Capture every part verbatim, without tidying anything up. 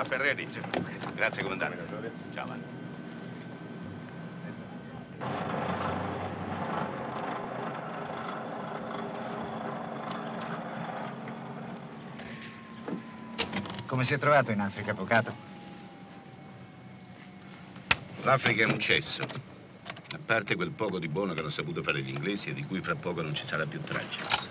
Ferreri. Grazie, comandante. Ciao, Vanni. Come si è trovato in Africa, avvocato? L'Africa è un cesso. A parte quel poco di buono che hanno saputo fare gli inglesi e di cui fra poco non ci sarà più traccia.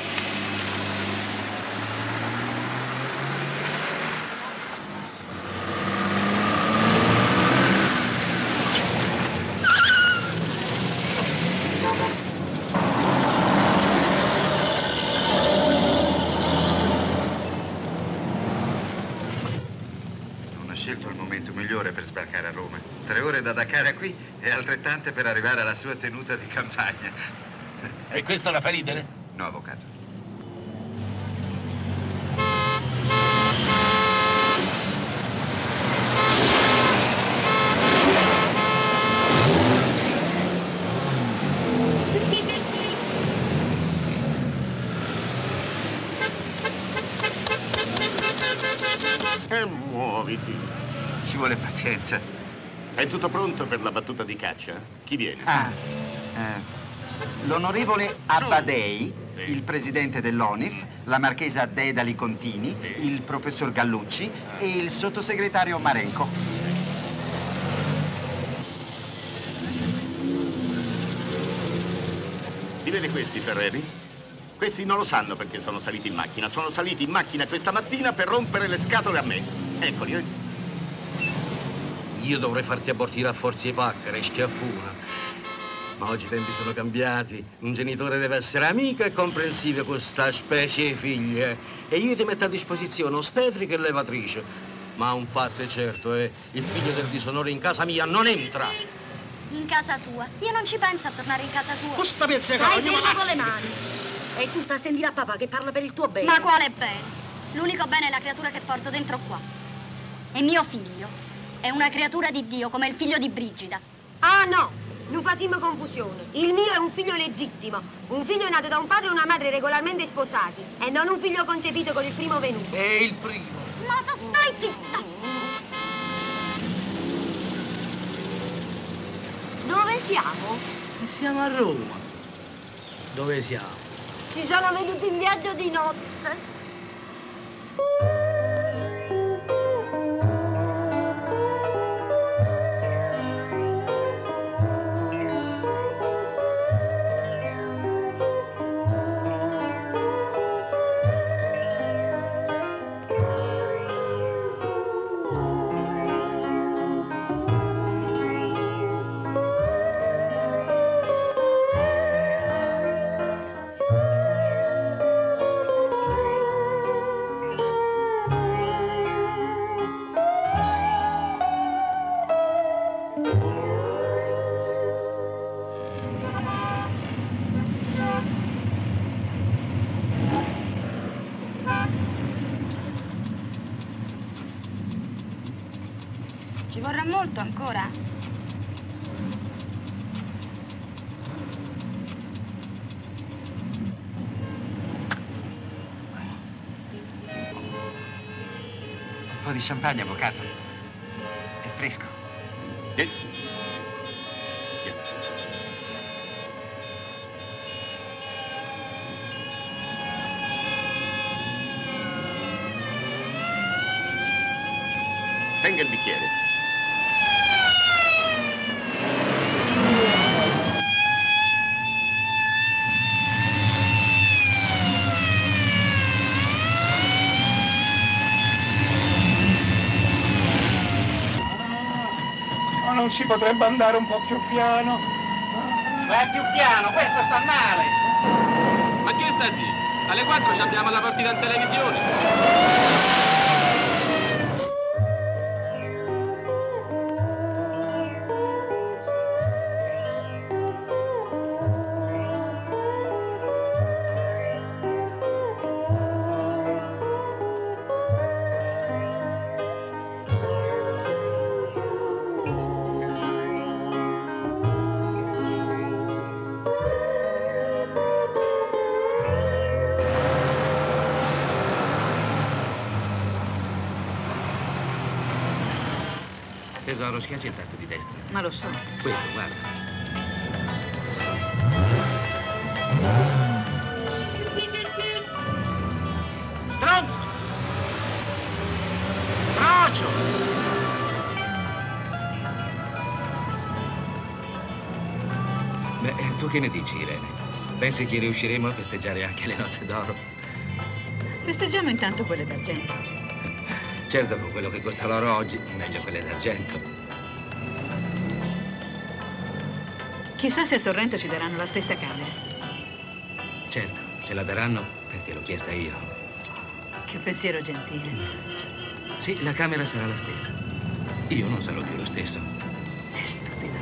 Per sbarcare a Roma. Tre ore da Dakar a qui e altrettante per arrivare alla sua tenuta di campagna. E questo la fa ridere? No, avvocato. E muoviti. Ci vuole pazienza. È tutto pronto per la battuta di caccia? Chi viene? Ah, eh, l'onorevole Abbadei, sì. Il presidente dell'O N I F, la marchesa Dedali Contini, sì. Il professor Gallucci e il sottosegretario Marenco. Li vede questi, Ferreri? Questi non lo sanno perché sono saliti in macchina. Sono saliti in macchina questa mattina per rompere le scatole a me. Eccoli, eh. Io dovrei farti abortire a forza di pacca, e schiaffuna. Ma oggi i tempi sono cambiati. Un genitore deve essere amico e comprensivo con sta specie di figlie. E io ti metto a disposizione ostetrica e levatrice. Ma un fatto è certo, eh, il figlio del disonore in casa mia non entra. In casa tua? Io non ci penso a tornare in casa tua. Questa pezzeca, Dai, fermo con le mani. E tu stai a sentire a papà che parla per il tuo bene. Ma quale bene? L'unico bene è la creatura che porto dentro qua. È mio figlio. È una creatura di Dio, come il figlio di Brigida. Ah, no! Non facciamo confusione. Il mio è un figlio legittimo. Un figlio nato da un padre e una madre regolarmente sposati. E non un figlio concepito con il primo venuto. È il primo. Ma tu stai zitta! Dove siamo? Siamo a Roma. Dove siamo? Si sono venuti in viaggio di nozze. Ci vorrà molto ancora? Un po' di champagne, avvocato. È fresco. Vieni. Vieni. Tenga il bicchiere. Non si potrebbe andare un po' più piano? Vai più piano, questo sta male! Ma che sta di? Alle quattro ci abbiamo la partita in televisione! Tesoro, schiaccia il tasto di destra. Ma lo so. Questo, guarda. Stronzo! Crocio! Beh, tu che ne dici, Irene? Pensi che riusciremo a festeggiare anche le nozze d'oro? Festeggiamo intanto quelle d'argento. Certo, con quello che costa l'oro oggi, meglio quelle d'argento. Chissà se a Sorrento ci daranno la stessa camera. Certo, ce la daranno perché l'ho chiesta io. Che pensiero gentile. Sì, la camera sarà la stessa. Io non sarò più lo stesso. È stupida.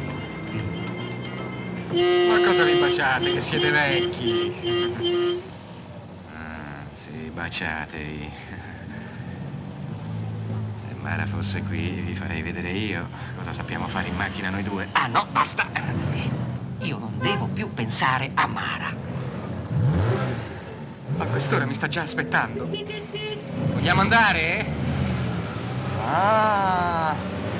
Ma cosa vi baciate, che siete vecchi? Ah, sì, baciatevi. Se Mara fosse qui, vi farei vedere io cosa sappiamo fare in macchina noi due. Ah, no, basta. Io non devo più pensare a Mara. A quest'ora mi sta già aspettando. Vogliamo andare? Ah!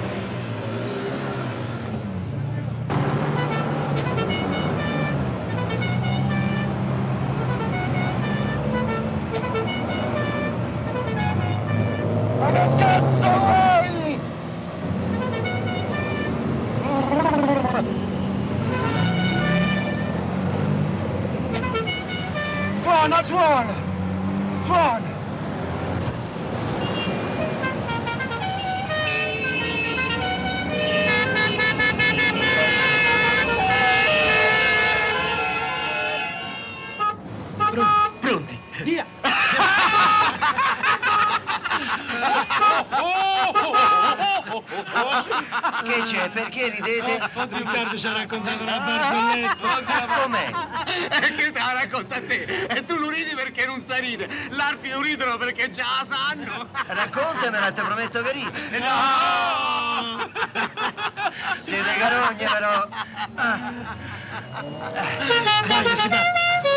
Ma che cazzo vuoi? Suona, suona! Suona! Pronti? Via! Che c'è? Perché ridete? Riccardo ci ha raccontato una barzelletta. Com'è? E che te la racconta a te? E tu lo ridi perché non sai ridere. L'altri lo ridono perché già la sanno. Raccontamela, ti prometto che ridi. No! Siete carogne, però. Ah. Dai, si va.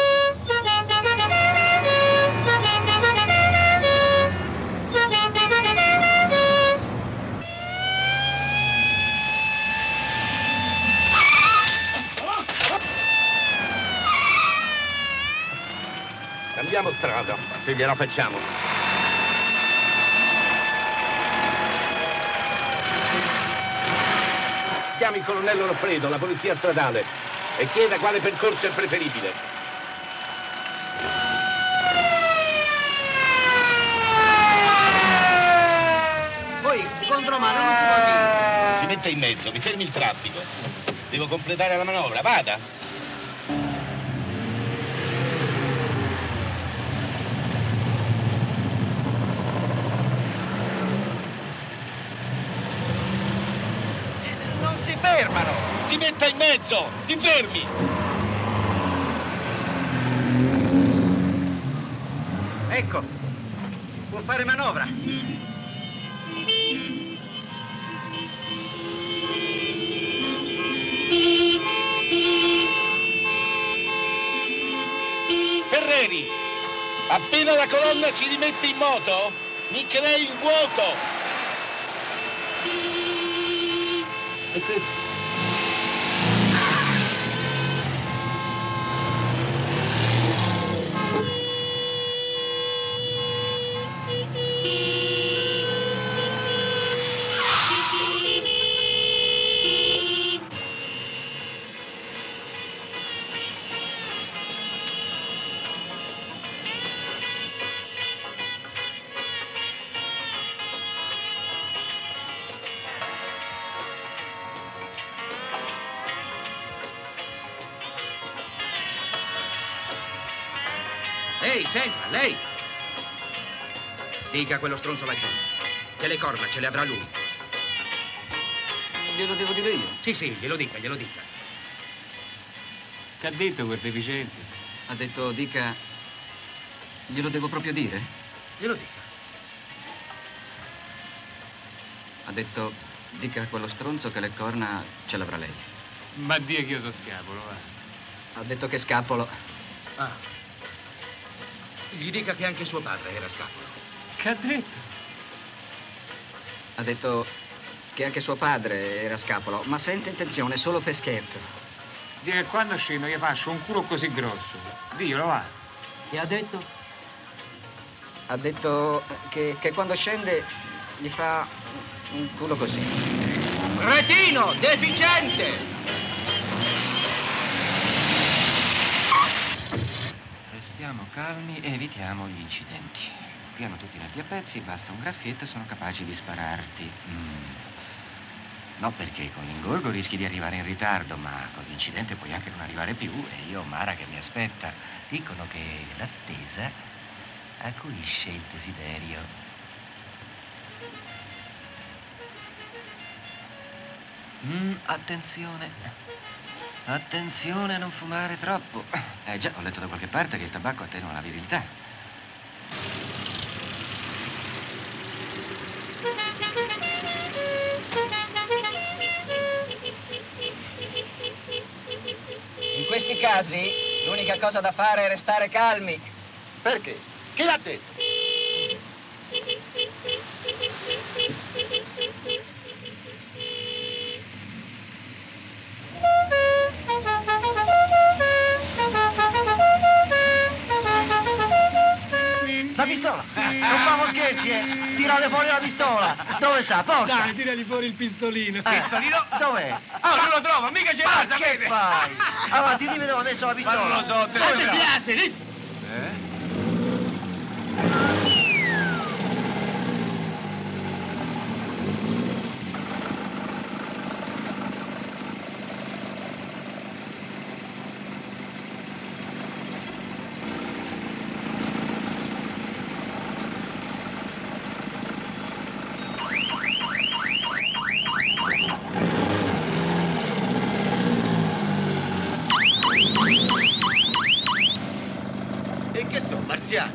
Cambiamo strada, se gliela facciamo. Chiami il colonnello Loffredo, la polizia stradale, e chieda quale percorso è preferibile. Poi, contromano non si può dire. Si mette in mezzo, mi fermi il traffico. Devo completare la manovra, vada. Non si fermano! Si metta in mezzo, ti fermi! Ecco, può fare manovra. Ferreri, appena la colonna si rimette in moto, mi crei il vuoto! E questo? Ehi, senta, lei! Dica a quello stronzo laggiù che le corna ce le avrà lui. Glielo devo dire io? Sì, sì, glielo dica, glielo dica. Che ha detto quel deficiente? Ha detto, dica... Glielo devo proprio dire? Glielo dica. Ha detto, dica a quello stronzo che le corna ce l'avrà lei. Ma Dio che io so scapolo, va. Ha detto che scappolo. Ah. Gli dica che anche suo padre era scapolo. Che ha detto? Ha detto, che anche suo padre era scapolo, ma senza intenzione, solo per scherzo. Dico che quando scendo gli faccio un culo così grosso. Diglielo, va. Che ha detto? Ha detto che, che quando scende gli fa un culo così. Retino, deficiente! Restiamo calmi e evitiamo gli incidenti. Qui hanno tutti nati a pezzi, basta un graffietto e sono capaci di spararti. Mm. No, perché con l'ingorgo rischi di arrivare in ritardo, ma con l'incidente puoi anche non arrivare più. E io ho Mara che mi aspetta. Dicono che l'attesa acuisce il desiderio. Mm, attenzione. Attenzione a non fumare troppo. Eh già, ho letto da qualche parte che il tabacco attenua la virilità. In questi casi l'unica cosa da fare è restare calmi. Perché? Chi l'ha detto? La pistola! Non famo scherzi, eh! Tirate fuori la pistola! Dove sta? Forza! Dai, tirali fuori il pistolino. Eh. Pistolino? Dov'è? Oh, non lo trovo, mica ce l'ha, Ma che fai? Avanti, dimmi dove ho messo la pistola! Ma non lo so, te lo Fate dirò. piace, visto? Eh? E che sono, marziani?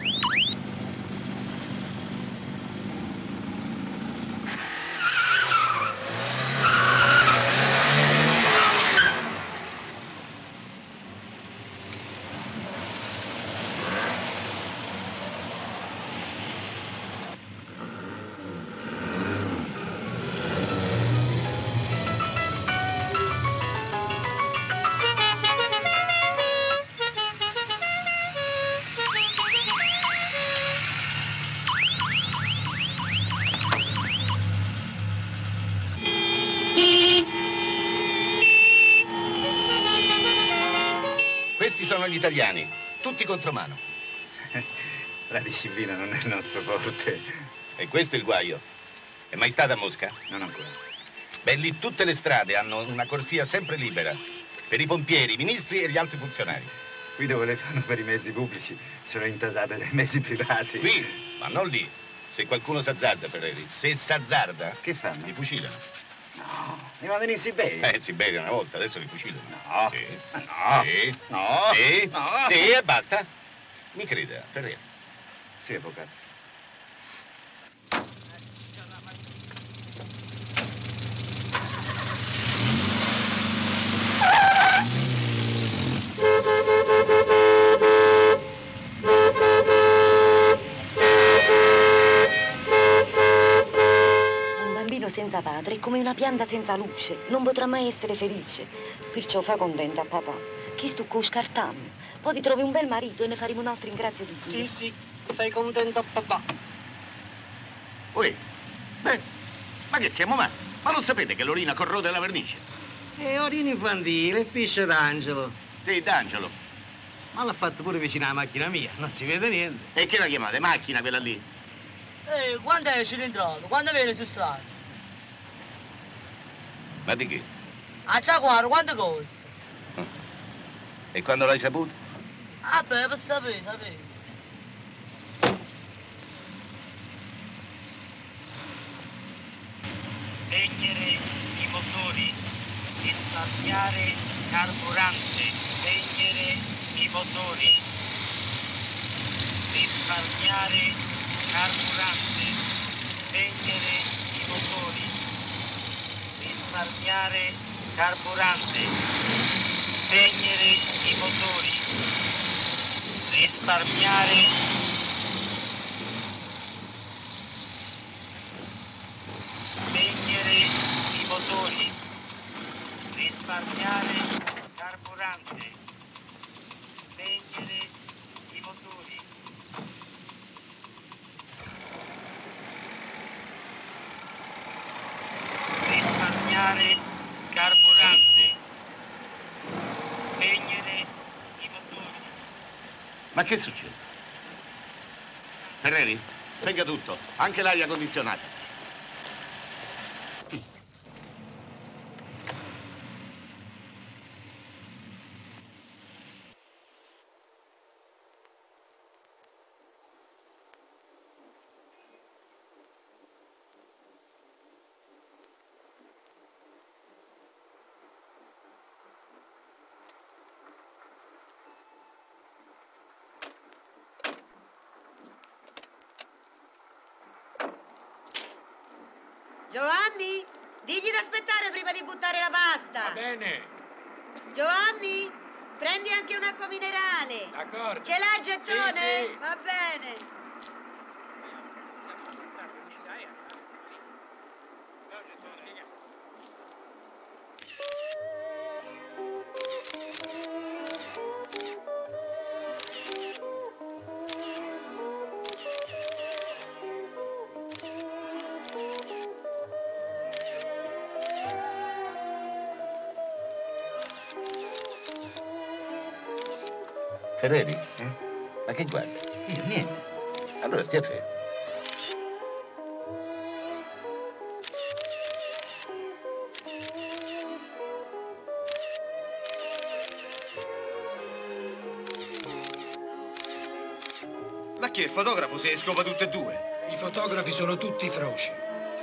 Questi sono gli italiani, tutti contro mano. La disciplina non è il nostro forte. E questo è il guaio. È mai stata a Mosca? Non ancora. Beh, lì tutte le strade hanno una corsia sempre libera. Per i pompieri, i ministri e gli altri funzionari. Qui dove le fanno per i mezzi pubblici sono intasate dai mezzi privati. Qui, ma non lì. Se qualcuno s'azzarda, Ferreri, se s'azzarda... Che fanno? Li fucilano. No, li mandano in Siberia. Eh, in Siberia una volta, adesso li fucilano. No. Sì. No. Sì. No. Sì. No. Sì, e basta. Mi creda, Ferreri. Sì, avvocato. Un bambino senza padre è come una pianta senza luce, non potrà mai essere felice. Perciò fa contento a papà. Chi stu con scartanno? Poi ti trovi un bel marito e ne faremo un altro in grazia di Dio. Sì, sì, fai contento a papà. Ui, beh, ma che siamo matti? Ma non sapete che l'orina corrode la vernice? E orina infantile, pisce d'angelo. Sì, d'angelo. Ma l'ha fatto pure vicino alla macchina mia, non si vede niente. E che la chiamate? Macchina quella lì? Ehi, quando è cilindrato? Quando viene su strada? Ma di che? A Ciaguaro, quanto costa? E quando l'hai saputo? Ah beh, per sapere, sapere. Spegnere i motori, risparmiare carburante, spegnere i motori, risparmiare carburante, spegnere i motori, risparmiare carburante, spegnere i motori, risparmiare spegnere motori, risparmiare carburante, spegnere i motori. Risparmiare carburante, spegnere i motori. Ma che succede? Ferreri, spenga tutto, anche l'aria condizionata. Giovanni, digli di aspettare prima di buttare la pasta. Va bene. Giovanni, prendi anche un'acqua minerale. D'accordo. Ce l'ha il gettone? Sì, sì. Va bene. Ferreri? Eh? Ma che guardi? Io niente. Allora stia fermo. Ma chi è il fotografo se scopa tutte e due? I fotografi sono tutti froci.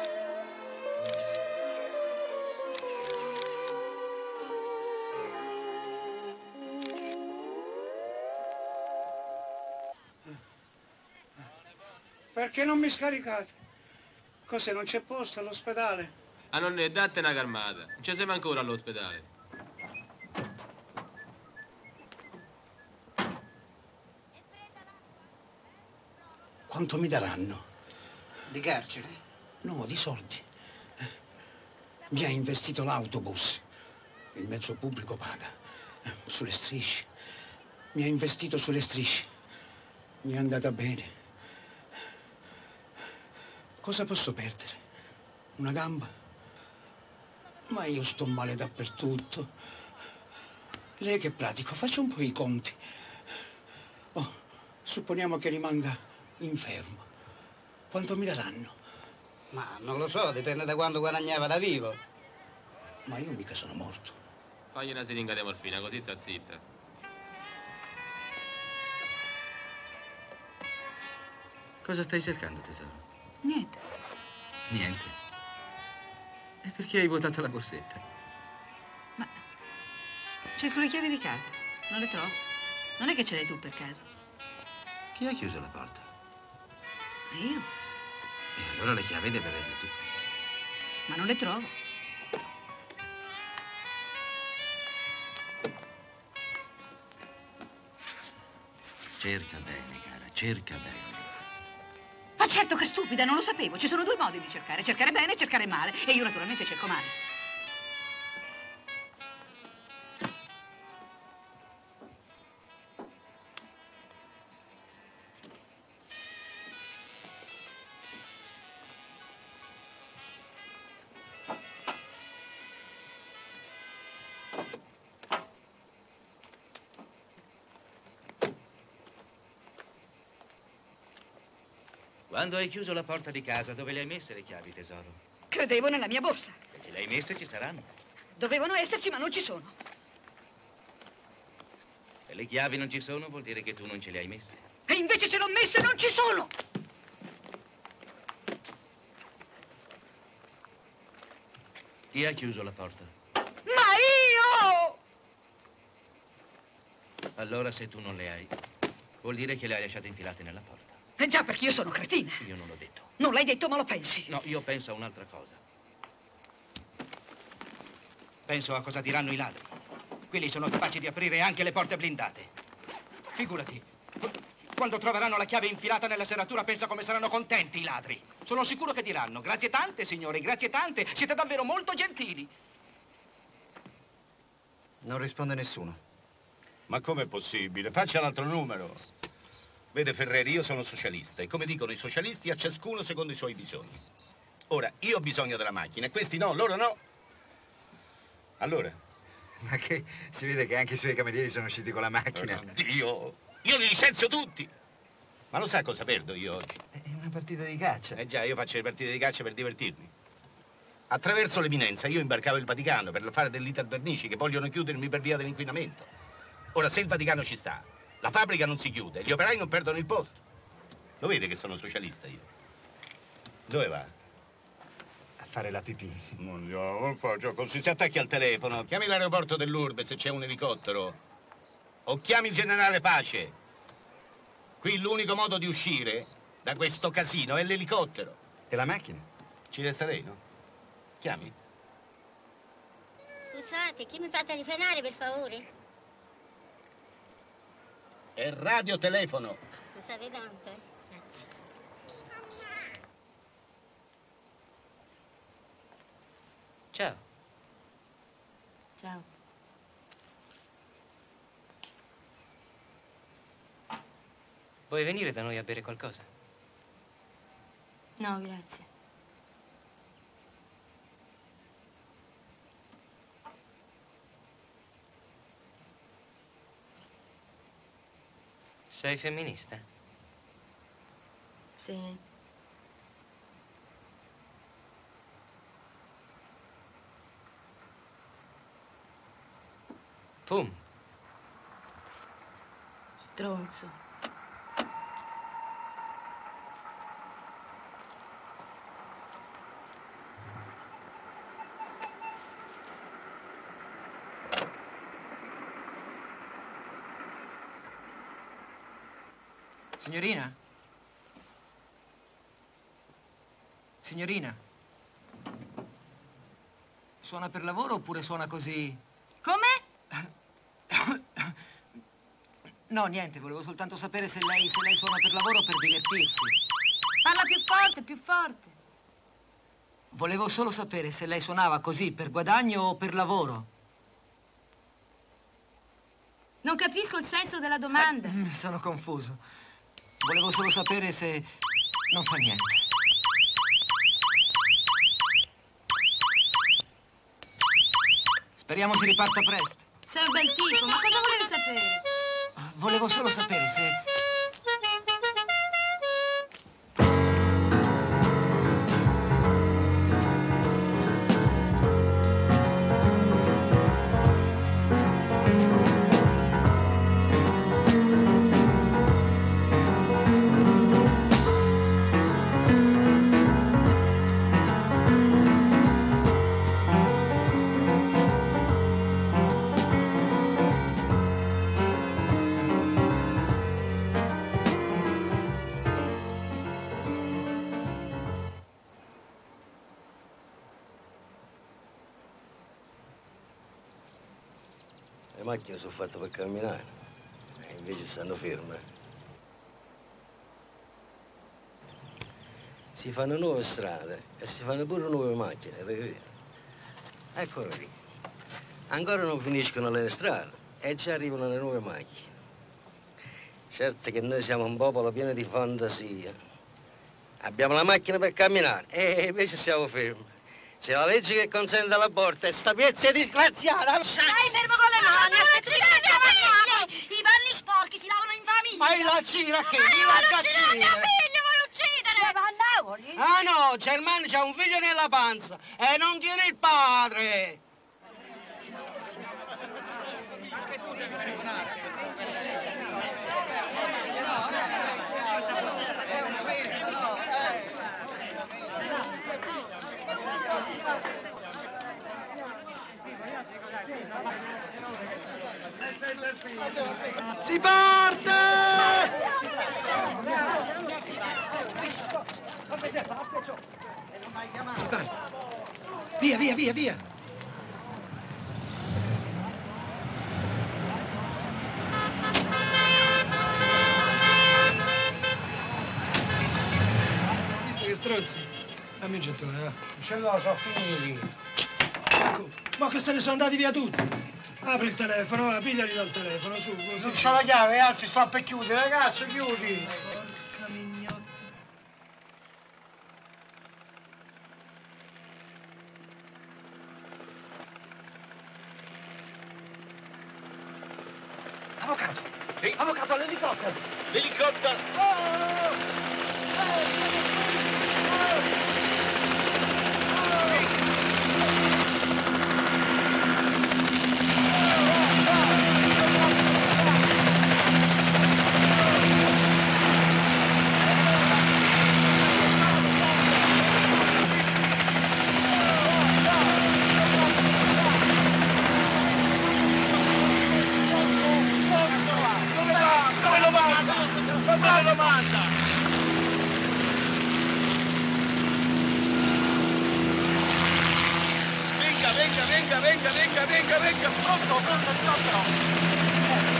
Perché non mi scaricate? Cos'è, non c'è posto all'ospedale? Ah, non ne date una calmata. Non ci siamo ancora all'ospedale. Quanto mi daranno? Di carcere? No, di soldi. Eh, Mi ha investito l'autobus. Il mezzo pubblico paga. Eh, Sulle strisce. Mi ha investito sulle strisce. Mi è andata bene. Cosa posso perdere? Una gamba? Ma io sto male dappertutto. Lei che pratico, faccia un po' i conti. Oh, supponiamo che rimanga infermo. Quanto mi daranno? Ma non lo so, dipende da quando guadagnava da vivo. Ma io mica sono morto. Fagli una siringa di morfina, così sta zitta. Cosa stai cercando, tesoro? Niente. Niente. E perché hai vuotato la borsetta? Ma cerco le chiavi di casa. Non le trovo. Non è che ce l'hai tu per caso. Chi ha chiuso la porta? E io? E allora le chiavi deve averle tu. Ma non le trovo. Cerca bene, cara, cerca bene. Ma certo che stupida, non lo sapevo. Ci sono due modi di cercare. Cercare bene e cercare male. E io naturalmente cerco male. Quando hai chiuso la porta di casa, dove le hai messe le chiavi, tesoro? Credevo nella mia borsa. Se le hai messe ci saranno. Dovevano esserci, ma non ci sono. Se le chiavi non ci sono, vuol dire che tu non ce le hai messe. E invece ce l'ho messe e non ci sono! Chi ha chiuso la porta? Ma io! Allora, se tu non le hai, vuol dire che le hai lasciate infilate nella porta. Eh già, perché io sono cretina. Io non l'ho detto. Non l'hai detto, ma lo pensi. No, io penso a un'altra cosa. Penso a cosa diranno i ladri. Quelli sono capaci di aprire anche le porte blindate. Figurati. quando troveranno la chiave infilata nella serratura, pensa come saranno contenti i ladri. Sono sicuro che diranno: grazie tante, signori, grazie tante, siete davvero molto gentili. Non risponde nessuno. Ma com'è possibile? Faccia l'altro numero. Vede Ferreri, io sono socialista e come dicono i socialisti, a ciascuno secondo i suoi bisogni. Ora, io ho bisogno della macchina e questi no, loro no. Allora? Ma che si vede che anche i suoi camerieri sono usciti con la macchina. Dio, io li licenzio tutti. Ma lo sa cosa perdo io oggi? È una partita di caccia. Eh già, io faccio le partite di caccia per divertirmi. Attraverso l'eminenza io imbarcavo il Vaticano per fare dell'Italvernici che vogliono chiudermi per via dell'inquinamento. Ora, se il Vaticano ci sta, la fabbrica non si chiude, gli operai non perdono il posto. Lo vede che sono socialista io? Dove va? A fare la pipì. Non non faccio così, si attacchi al telefono, chiami l'aeroporto dell'Urbe se c'è un elicottero. O chiami il generale Pace. Qui l'unico modo di uscire da questo casino è l'elicottero. E la macchina? Ci resterei, no? Chiami? Scusate, chi mi fa telefonare, per favore? È radiotelefono. Scusate tanto, eh? Ciao. Ciao. Vuoi venire da noi a bere qualcosa? No, grazie. Sei femminista? Sì. Pum. Stronzo. Signorina? Signorina? Suona per lavoro oppure suona così? Come? No, niente, volevo soltanto sapere se lei, se lei suona per lavoro o per divertirsi. Parla più forte, più forte. Volevo solo sapere se lei suonava così per guadagno o per lavoro. Non capisco il senso della domanda. Eh, mi sono confuso. Volevo solo sapere se... Non fa niente. Speriamo si riparta presto. Sei un bel tipo, ma cosa volevi sapere? Volevo solo sapere se... Le macchine sono fatte per camminare, e invece stanno ferme. Si fanno nuove strade e si fanno pure nuove macchine, devi vedere. Eccolo lì. Ancora non finiscono le strade e già arrivano le nuove macchine. Certo che noi siamo un popolo pieno di fantasia. Abbiamo la macchina per camminare e invece siamo fermi. C'è la legge che consente l'aborto e sta piezza è disgraziata. Stai fermo con le mani, aspetti che ne siamo. I panni sporchi si lavano in famiglia. Ma il laccina che? Ma Il vuole uccidere laccina? mia figlia, vuole uccidere. Ma andavoli? Ah no, Germano c'ha un figlio nella panza e non tiene il padre. Si parte! Si parte. Via, via, via, via. strozzi. Dammi un gettone, va. Ce l'ho, sono finiti. Ecco, ma che se ne sono andati via tutti. Apri il telefono, va, pigliali dal telefono, su, così. Non c'ho la chiave, alzi, sta per chiudere, ragazzo, chiudi. Porca mignotta. Avvocato! Sì? Avvocato, l'elicottero! L'elicottero! Oh! Venga, venga, venga, venga, venga, venga, pronto, pronto, pronto.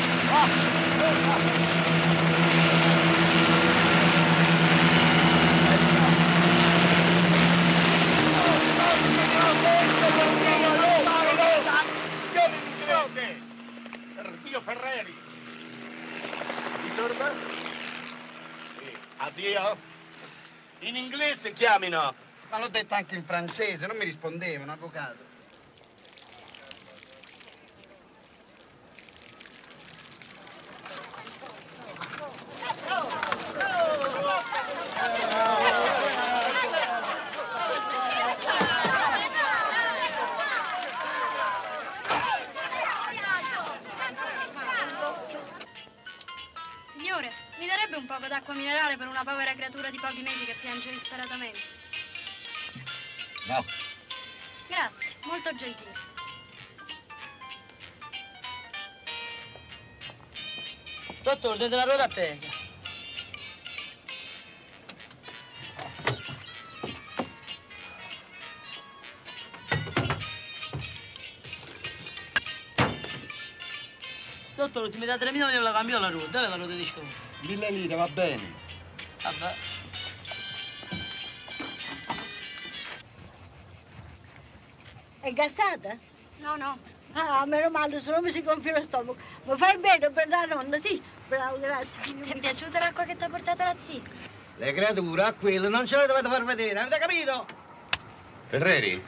Dio Ferreri. Mi turba? Sì. Addio. In inglese chiamino. Ma l'ho detto anche in francese, non mi rispondevano, avvocato. Signore, mi darebbe un poco d'acqua minerale per una povera creatura di pochi mesi che piange disperatamente? No. Grazie, molto gentile. Dottore, date la ruota a terra. Dottore, se mi dà tre milioni io la cambio la ruota. Dove è la ruota di sconto? Mille lire, va bene. Vabbè. È gassata? No, no. Ah, meno male, se no mi si gonfia lo stomaco. Mi fai bene per la nonna, sì. Bravo, grazie. Ti è piaciuta l'acqua che ti ha portato la zia? Le creature a quello non ce le dovete far vedere, avete capito? Ferreri?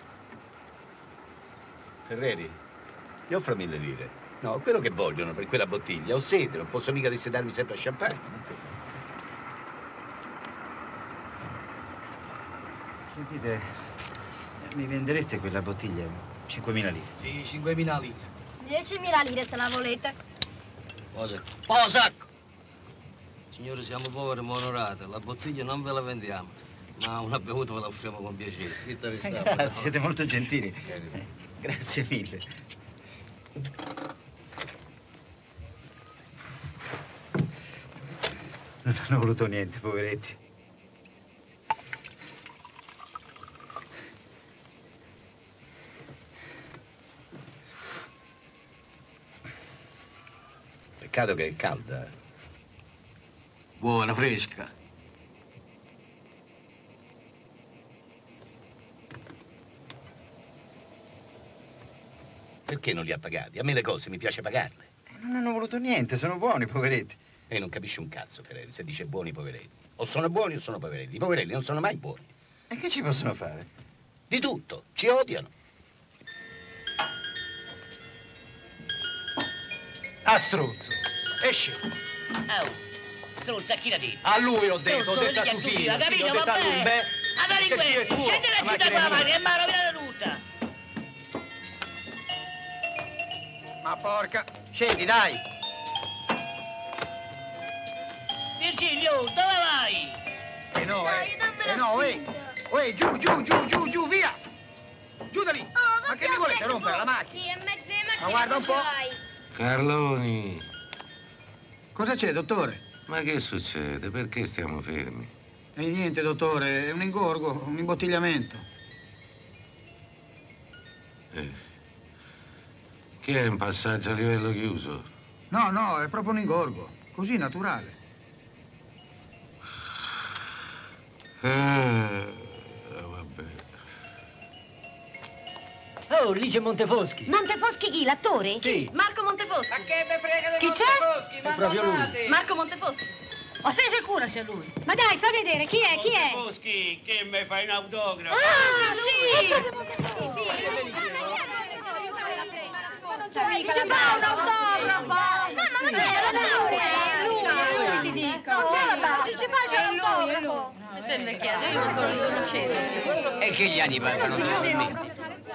Ferreri? Ti offro mille lire. No, quello che vogliono per quella bottiglia. Ho sete, non posso mica dissedarmi sempre a champagne. Sentite, mi vendereste quella bottiglia? cinquemila lire. Sì, cinquemila lire. diecimila lire se la volete. Cosa? Oh, sacco! Signore, siamo poveri ma onorati. La bottiglia non ve la vendiamo, ma una bevuta ve la offriamo con piacere. Grazie, siete molto gentili. Grazie mille. Non hanno voluto niente, poveretti. Peccato che è calda. Buona, fresca. Perché non li ha pagati? A me le cose mi piace pagarle. Non hanno voluto niente, sono buoni, poveretti. E non capisci un cazzo, Ferreri, se dice buoni poveretti. O sono buoni o sono poveretti. I poveretti non sono mai buoni. E che ci possono fare? Di tutto. Ci odiano. Ah, struzzo. Esci. Oh, struzza, chi l'ha detto? A lui ho detto, ho Struzzo, detto a lo tuo dica figlio. ha capito, Sì, ho detto a lui, vabbè. beh, Andare in che sì, è questo, tuo, scendi la la città macchina qua, è ma mia. che mi ha rovinato tutta. Ma porca... Scendi, dai! Virgilio, dove vai? Eh no, eh! Eh no, eh! Eh, giù, giù, giù, giù, giù, via! Giù da lì! Ma che mi volete rompere la macchina? Sì, è mezzo di macchina. Ma guarda un po'. Carloni, Cosa c'è, dottore? ma che succede? Perché stiamo fermi? E niente, dottore, è un ingorgo, un imbottigliamento. Eh. Che è un passaggio a livello chiuso? No, no, è proprio un ingorgo. Così, naturale. Ah. Oh, lì c'è Montefoschi. Montefoschi chi? L'attore? Sì. Marco Montefoschi. Ma che me frega di Chi Montefoschi? c'è? È proprio lui. Marco Montefoschi. Ma sei sicura sia lui? Ma dai, fa vedere, chi è, chi è? Montefoschi, che mi fai un autografo? Ah, sì! C'è mica la fa un autografo! No, ma non è lui, è lui, è lui, ti dico. Ci faccia un autografo! Mi sembra invecchiato, io non li conoscevo. E che gli anni passano velocemente.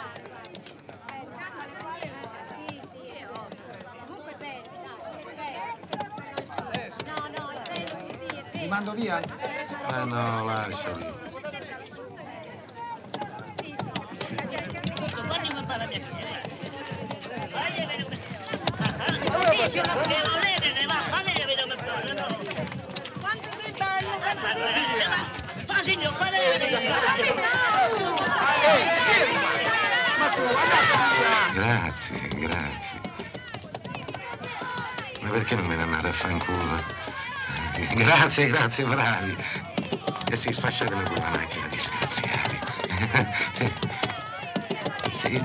Ti mando via? Ma no, lasciali. Quanto sei bella, quanto sei bella! Fa signor, fa vedere! Grazie, grazie. Ma perché non me ne andate a fanculo? Grazie, grazie, bravi. E sì, sfasciatemi quella macchina, disgraziati. Sì.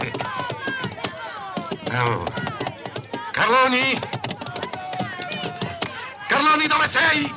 Oh. Carloni! Carloni, dove sei?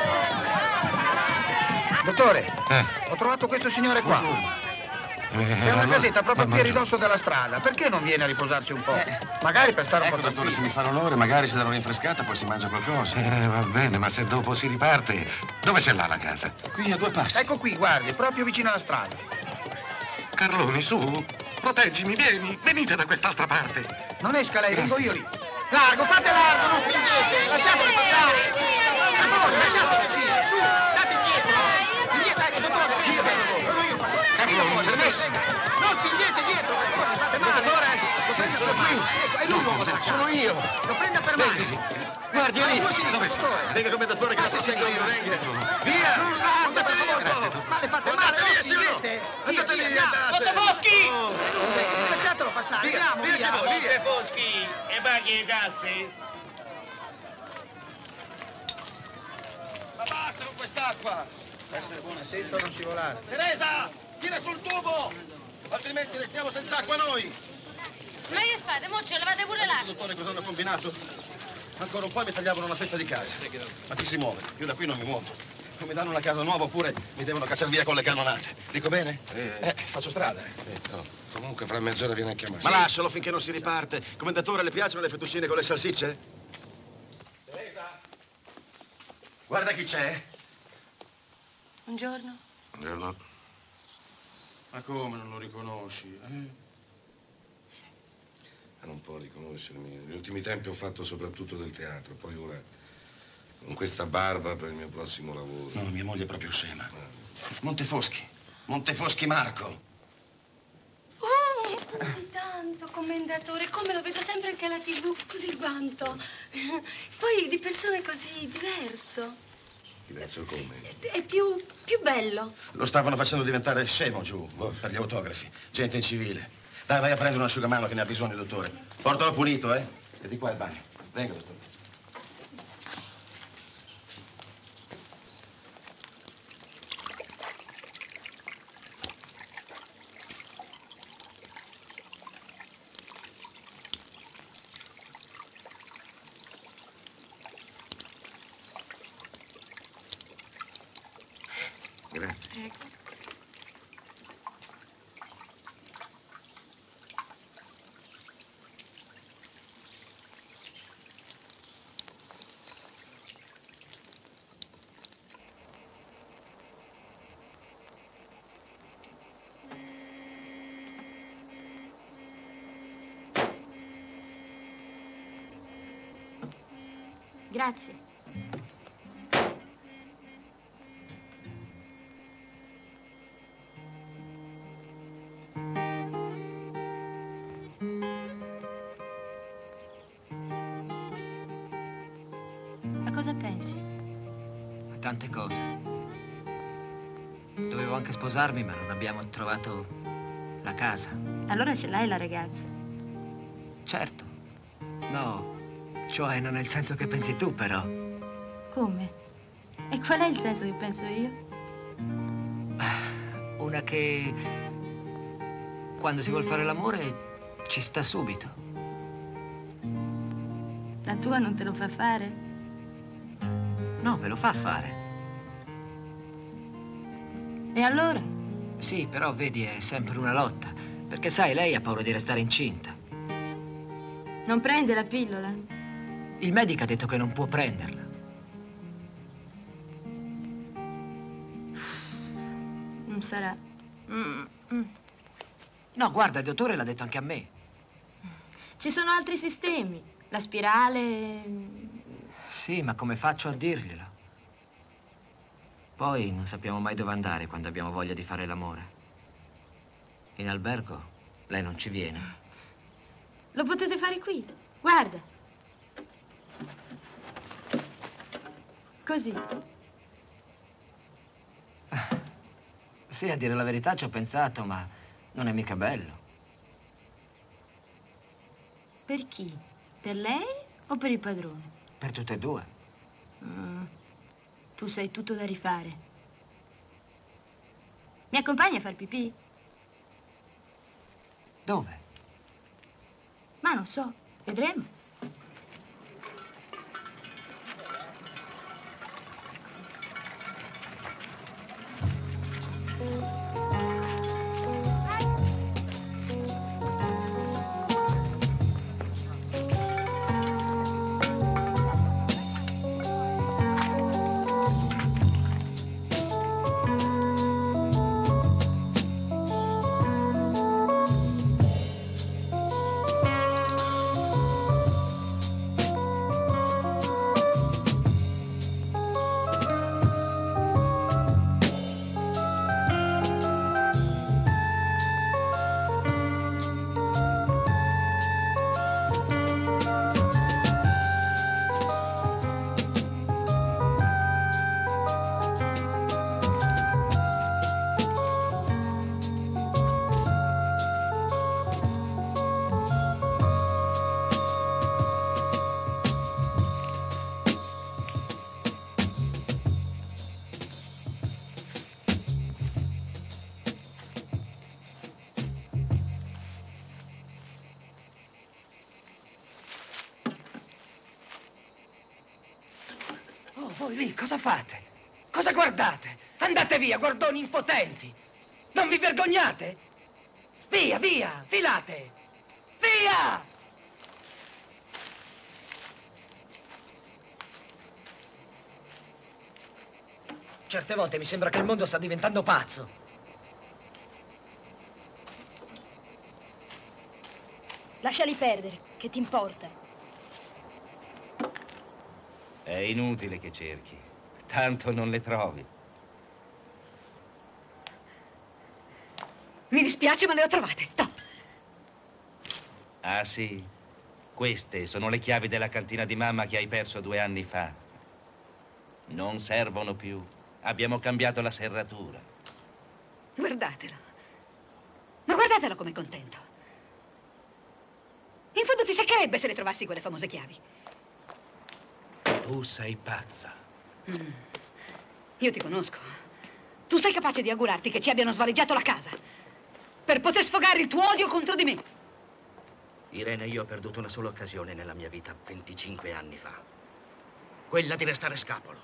Dottore, Eh. ho trovato questo signore qua. Eh, C'è una allora- casetta proprio ma- qui a ma- ridosso della strada. Perché non viene a riposarci un po'? Magari per stare un Ecco, po' dottore, se tranquillo. mi fa l'onore, magari se danno rinfrescata, poi si mangia qualcosa. Eh, va bene, ma se dopo si riparte, dove c'è là la casa? Qui a due passi. Ecco qui, guardi, proprio vicino alla strada. Carloni, su, proteggimi, vieni, venite da quest'altra parte. Non esca lei, vengo io lì. Largo, fate largo, non spingete, lasciatelo passare. Amore, lasciatelo uscire, su, date indietro. Indietro, ecco, dottore, io vengo, sono io. Carloni, permesso. Non spingete dietro, dottore, fate male. Dottore, lo Sì, prenda sì, per ma- mano. Ecco, è lui l'uomo, sono io. Lo prenda per mano. Guardi lì, dove sei? Venga come dottore che la sostengo io, venga. Via! Andate via! Ma le fate male, non spingete! Andate via! Montefoschi! Lasciatelo passare, andiamo, via! Montefoschi, e paghi le tasse? Ma basta con quest'acqua! Essere buono, attento a non scivolare. Teresa, tira sul tubo! Altrimenti restiamo senza acqua noi! Ma che fate? Mo ce levate pure là. Dottore, cosa hanno combinato? Ancora un po' mi tagliavano una fetta di casa. Ma chi si muove? Io da qui non mi muovo. O mi danno una casa nuova oppure mi devono cacciare via con le cannonate. Dico bene? Eh, faccio strada. Eh. No, comunque fra mezz'ora viene a chiamare. Ma lascialo finché non si riparte. Commendatore, le piacciono le fettuccine con le salsicce? Teresa? Guarda chi c'è. Buongiorno. Buongiorno. Ma come non lo riconosci? Eh? Non può riconoscermi. Negli ultimi tempi ho fatto soprattutto del teatro, poi ora con questa barba per il mio prossimo lavoro. No, mia moglie è proprio scema. Montefoschi. Montefoschi Marco. Oh, di tanto, commendatore, come lo vedo sempre anche alla tivù, scusi quanto. Poi di persone così diverso. Diverso come? È più, più bello. Lo stavano facendo diventare scemo giù, boh, per gli autografi. Gente in civile. Dai, vai a prendere un asciugamano che ne ha bisogno, dottore. Portalo pulito, eh? E di qua il bagno. Venga, dottore. Grazie. Ecco. Grazie. A cosa pensi? A tante cose. Dovevo anche sposarmi, ma non abbiamo trovato la casa. Allora ce l'hai la ragazza. Certo. No, cioè non nel senso che pensi tu, però. Come? E qual è il senso che penso io? Una che quando si vuol fare l'amore ci sta subito. La tua non te lo fa fare? No, me lo fa fare. E allora? Sì, però vedi, è sempre una lotta. Perché sai, lei ha paura di restare incinta. Non prende la pillola? Il medico ha detto che non può prenderla. Non sarà. Mm, mm. No, guarda, il dottore l'ha detto anche a me. Ci sono altri sistemi. La spirale... Sì, ma come faccio a dirglielo? Poi non sappiamo mai dove andare quando abbiamo voglia di fare l'amore. In albergo lei non ci viene. Lo potete fare qui. Guarda. Così. Sì, a dire la verità ci ho pensato, ma non è mica bello. Per chi? Per lei o per il padrone? Per tutte e due. Mm. Tu sei tutto da rifare. Mi accompagni a far pipì? Dove? Ma non so, vedremo. Voi lì cosa fate? Cosa guardate? Andate via, guardoni impotenti! Non vi vergognate? Via, via, filate! Via! Certe volte mi sembra che il mondo sta diventando pazzo. Lasciali perdere, che ti importa? È inutile che cerchi, tanto non le trovi. Mi dispiace, ma le ho trovate. No. Ah sì? Queste sono le chiavi della cantina di mamma che hai perso due anni fa. Non servono più. Abbiamo cambiato la serratura. Guardatelo. Ma guardatelo com'è contento. In fondo ti seccherebbe se le trovassi quelle famose chiavi. Tu sei pazza. Mm. Io ti conosco. Tu sei capace di augurarti che ci abbiano svaligiato la casa per poter sfogare il tuo odio contro di me. Irene, io ho perduto una sola occasione nella mia vita venticinque anni fa. Quella di restare scapolo.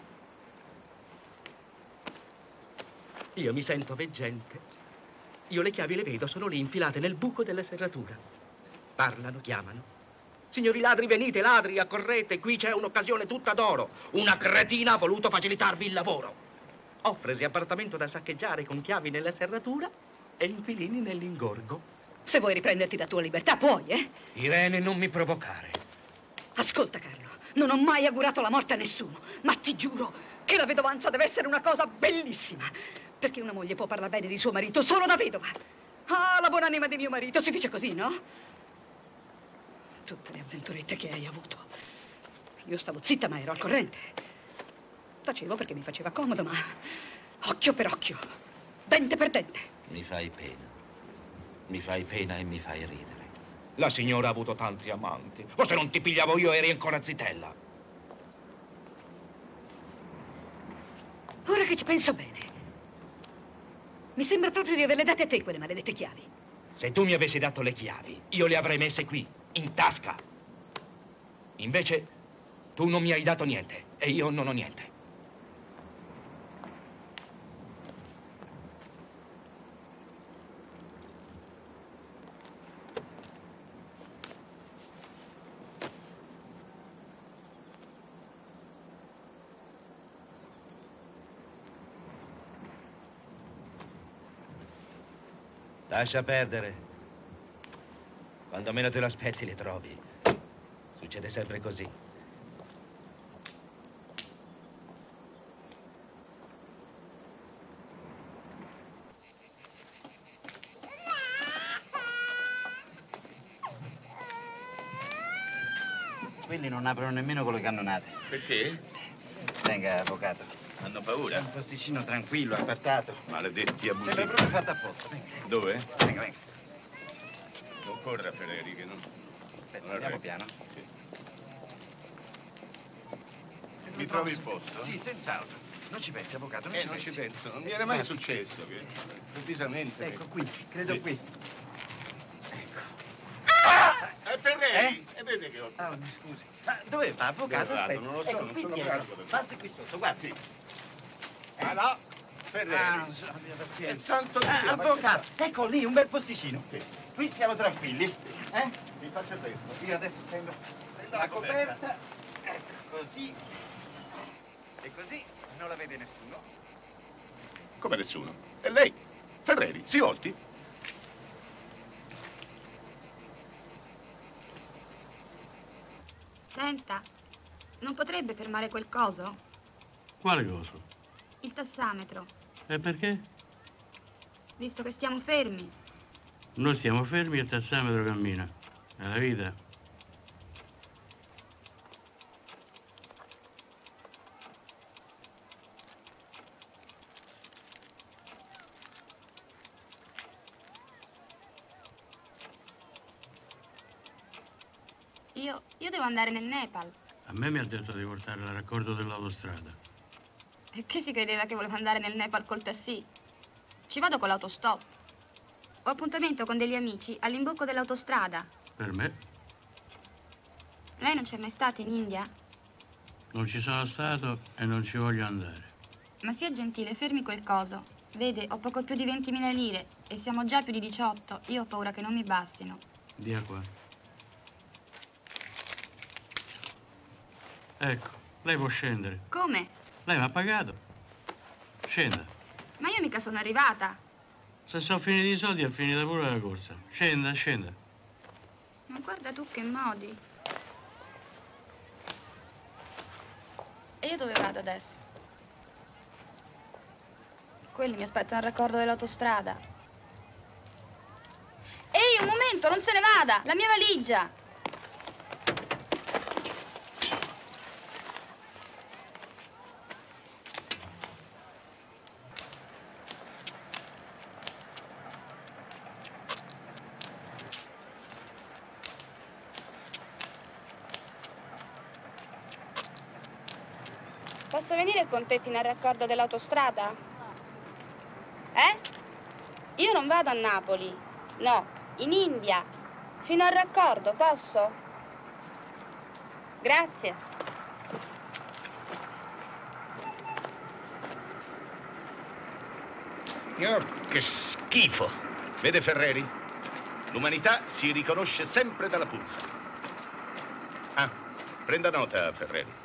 Io mi sento veggente. Io le chiavi le vedo, sono lì infilate nel buco della serratura. Parlano, chiamano. Signori ladri, venite, ladri, accorrete, qui c'è un'occasione tutta d'oro. Una cretina ha voluto facilitarvi il lavoro. Offresi appartamento da saccheggiare con chiavi nella serratura e inquilini nell'ingorgo. Se vuoi riprenderti la tua libertà, puoi, eh? Irene, non mi provocare. Ascolta, Carlo, non ho mai augurato la morte a nessuno, ma ti giuro che la vedovanza deve essere una cosa bellissima. Perché una moglie può parlare bene di suo marito solo da vedova. Ah, la buonanima di mio marito, si dice così, no? Tutte le avventurette che hai avuto. Io stavo zitta, ma ero al corrente. Tacevo perché mi faceva comodo, ma occhio per occhio, dente per dente. Mi fai pena. Mi fai pena e mi fai ridere. La signora ha avuto tanti amanti. O se non ti pigliavo io eri ancora zitella. Ora che ci penso bene, mi sembra proprio di averle date a te quelle maledette chiavi. Se tu mi avessi dato le chiavi, io le avrei messe qui, in tasca. Invece, tu non mi hai dato niente e io non ho niente. Lascia perdere. Quando meno te lo aspetti, le trovi. Succede sempre così. Quelli non aprono nemmeno con le cannonate. Perché? Venga, avvocato. Hanno paura? Un posticino tranquillo, appartato. Maledetti abusivi. Sembra proprio fatto apposta. Venga. Dove? Venga, venga. Non corra, Ferreri, che non... Aspetta, andiamo piano. Sì. Mi trovi il posto? Sì, senz'altro. Non ci pensi, avvocato, non eh, ci non pensi. ci penso. Non mi era mai successo che improvvisamente... Ecco, qui, credo sì. qui. È Ferreri! Eh? E vede che ho... Ah, scusi. Ma dove va, avvocato? Dove vado? Aspetta. Non lo so, ecco, non qui sono dietro. bravo. Passi qui sotto, guardi. Ah, no! Ferreri! Ah, abbia pazienza. È santo Dio! Ah, avvocato, ecco lì, un bel posticino. Sì. Qui stiamo tranquilli. Eh? Mi faccia questo. Io adesso prendo la coperta. Ecco, così. E così non la vede nessuno. Come nessuno? E lei? Ferreri, si volti? Senta, non potrebbe fermare quel coso? Quale cosa? Il tassametro, E perché? visto che stiamo fermi. Noi stiamo fermi e il tassametro cammina. È la vita. Io, io devo andare nel Nepal. A me mi ha detto di portare il raccordo dell'autostrada. E che si credeva che volevo andare nel Nepal col taxi? Ci vado con l'autostop. Ho appuntamento con degli amici all'imbocco dell'autostrada. Per me Lei non c'è mai stato in India? non ci sono stato e non ci voglio andare. Ma sia gentile, fermi quel coso. Vede, ho poco più di ventimila lire e siamo già più di diciotto. Io ho paura che non mi bastino. Dia qua. Ecco, lei può scendere. Come? Lei mi ha pagato. Scenda. Ma io mica sono arrivata. Se sono finiti i soldi è finita pure la corsa. Scenda, scenda. Ma guarda tu che modi. E io dove vado adesso? Quelli mi aspettano al raccordo dell'autostrada. Ehi, un momento, non se ne vada! La mia valigia! Posso venire con te fino al raccordo dell'autostrada? Eh? Io non vado a Napoli. No, in India. Fino al raccordo, posso? Grazie. Oh, che schifo! Vede Ferreri? L'umanità si riconosce sempre dalla puzza. Ah, prenda nota, Ferreri.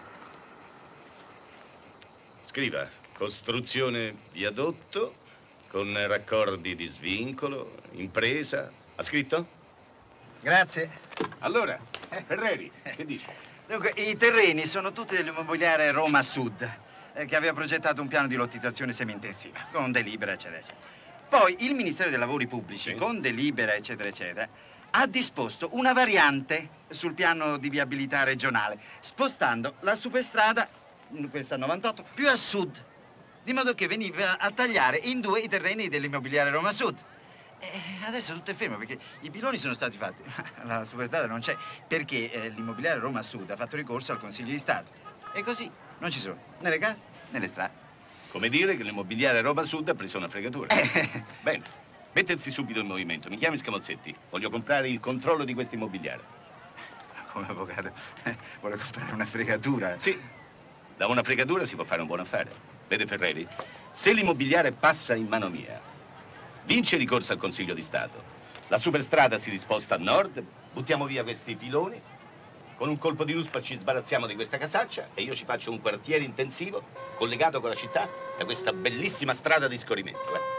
Scriva, costruzione viadotto, con raccordi di svincolo, impresa. Ha scritto? Grazie. Allora, Ferreri, che dice? Dunque, i terreni sono tutti dell'immobiliare Roma Sud, eh, che aveva progettato un piano di lottizzazione semi-intensiva, con delibera, eccetera, eccetera. Poi il Ministero dei Lavori Pubblici, sì, con delibera, eccetera, eccetera, ha disposto una variante sul piano di viabilità regionale, spostando la superstrada, questa novantotto, più a sud, di modo che veniva a tagliare in due i terreni dell'immobiliare Roma Sud. E adesso tutto è fermo perché i piloni sono stati fatti, la superstrada non c'è, perché eh, l'immobiliare Roma Sud ha fatto ricorso al Consiglio di Stato. E così non ci sono né le case né le strade. Come dire che l'immobiliare Roma Sud ha preso una fregatura. Bene, Mettersi subito in movimento. Mi chiami Scamozzetti. Voglio comprare il controllo di questo immobiliare. Come avvocato, eh, vuole comprare una fregatura? Sì. Da una fregatura si può fare un buon affare. Vede Ferreri? Se l'immobiliare passa in mano mia, vince il ricorso al Consiglio di Stato. La superstrada si disposta a nord, buttiamo via questi piloni, con un colpo di ruspa ci sbarazziamo di questa casaccia e io ci faccio un quartiere intensivo collegato con la città da questa bellissima strada di scorrimento. Eh.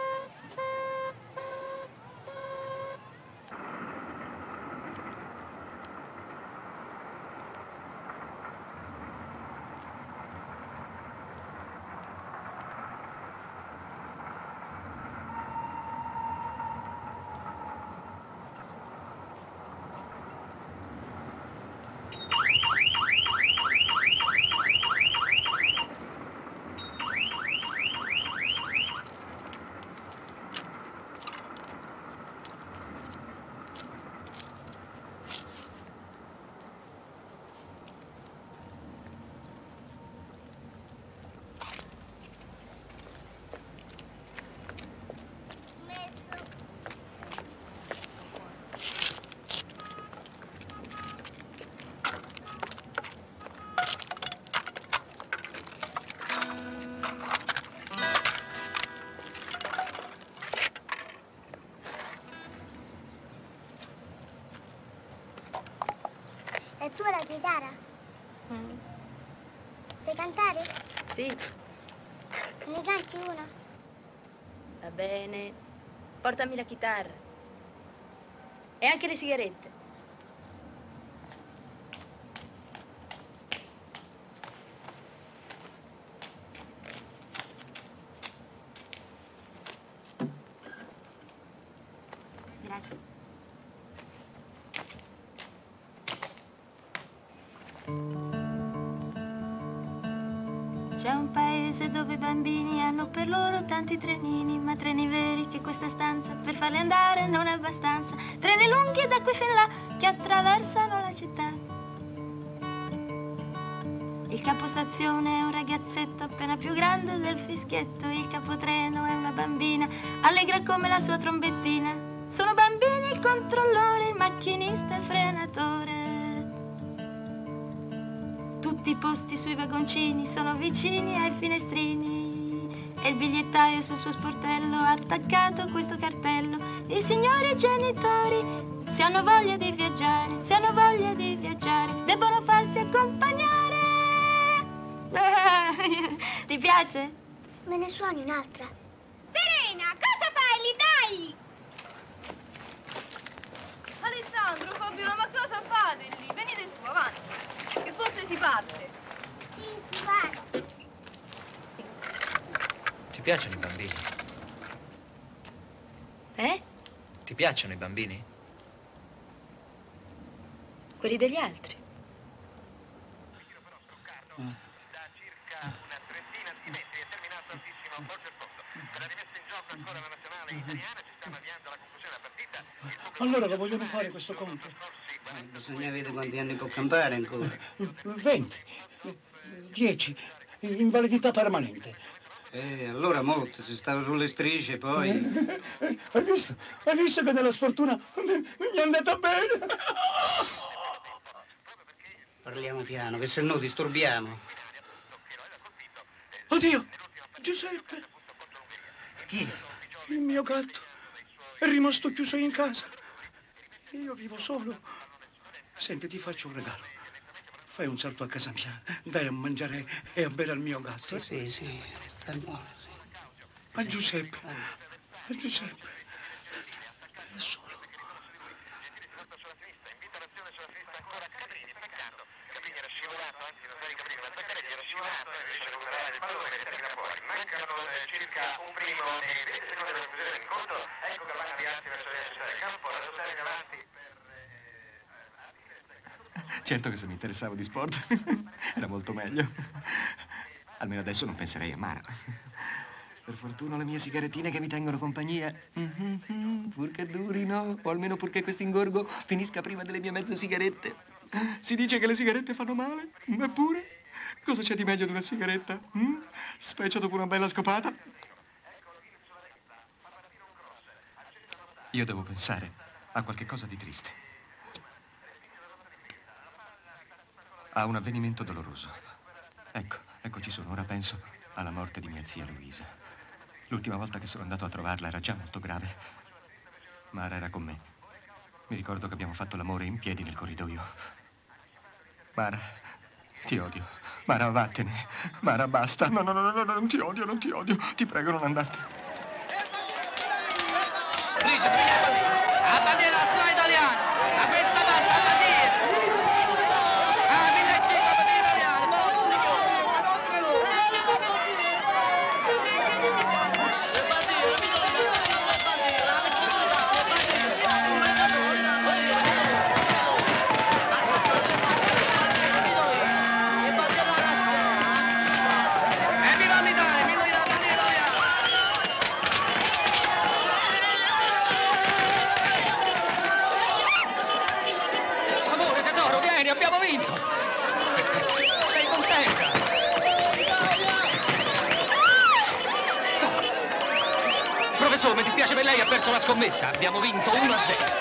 E tu la chitarra? Mm. Sai cantare? Sì. Ne canti una? Va bene. Portami la chitarra. E anche le sigarette. Grazie. C'è un paese dove i bambini hanno per loro tanti trenini, ma treni veri che questa stanza per farli andare non è abbastanza. Treni lunghi da qui fin là che attraversano la città. Il capostazione è un ragazzetto appena più grande del fischietto. Il capotreno è una bambina allegra come la sua trombettina. Sono bambini il controllore, il macchinista e il frenatore. Tutti i posti sui vagoncini sono vicini ai finestrini e il bigliettaio sul suo sportello ha attaccato questo cartello. I signori genitori, se hanno voglia di viaggiare, se hanno voglia di viaggiare, debbono farsi accompagnare. Ti piace? Me ne suoni un'altra. Serena, cosa fai lì, dai? Alessandro, Fabiola, ma cosa fate lì? Venite su, avanti, che forse si parte. Sì, si parte. Ti piacciono i bambini? Eh? Ti piacciono i bambini? Quelli degli altri. Mm. Allora lo vogliono fare questo conto? Eh, bisogna vedere quanti anni può campare ancora. venti, dieci, invalidità permanente. Eh, allora molto, si stava sulle strisce poi. Eh, eh, hai visto? Hai visto che della sfortuna mi, mi è andata bene? Parliamo piano, che se no disturbiamo. Oddio, Giuseppe. Chi è? Il mio gatto è rimasto chiuso in casa. Io vivo solo. Senti, ti faccio un regalo. Fai un salto a casa mia, dai a mangiare e a bere al mio gatto. Sì, sì, sta buono, sì. A Giuseppe, a Giuseppe. È solo. Mancano circa un primo e venti secondi della conclusione dell'incontro. Ecco che vanno avviarsi verso le città del campo, la società in avanti per... Certo che se mi interessavo di sport era molto meglio. Almeno adesso non penserei a Mara. Per fortuna ho le mie sigarettine che mi tengono compagnia. Mm-hmm, purché durino, o almeno purché questo ingorgo finisca prima delle mie mezze sigarette. Si dice che le sigarette fanno male, eppure... Cosa c'è di meglio di una sigaretta? Mm? Specie dopo una bella scopata? io devo pensare a qualche cosa di triste. A un avvenimento doloroso. Ecco, ecco ci sono. Ora penso alla morte di mia zia Luisa. L'ultima volta che sono andato a trovarla era già molto grave. Mara era con me. Mi ricordo che abbiamo fatto l'amore in piedi nel corridoio. Mara, ti odio. Mara, vattene. Mara, basta. No, no, no, no, no, non ti odio, non ti odio. Ti prego, non andartene. La bandiera nazionale italiana, a questa parte, la bandiera. Ah, mille e cinque, la bandiera italiana, abbiamo vinto! Sei contenta? Professore, mi dispiace per lei, ha perso la scommessa. Abbiamo vinto uno a zero.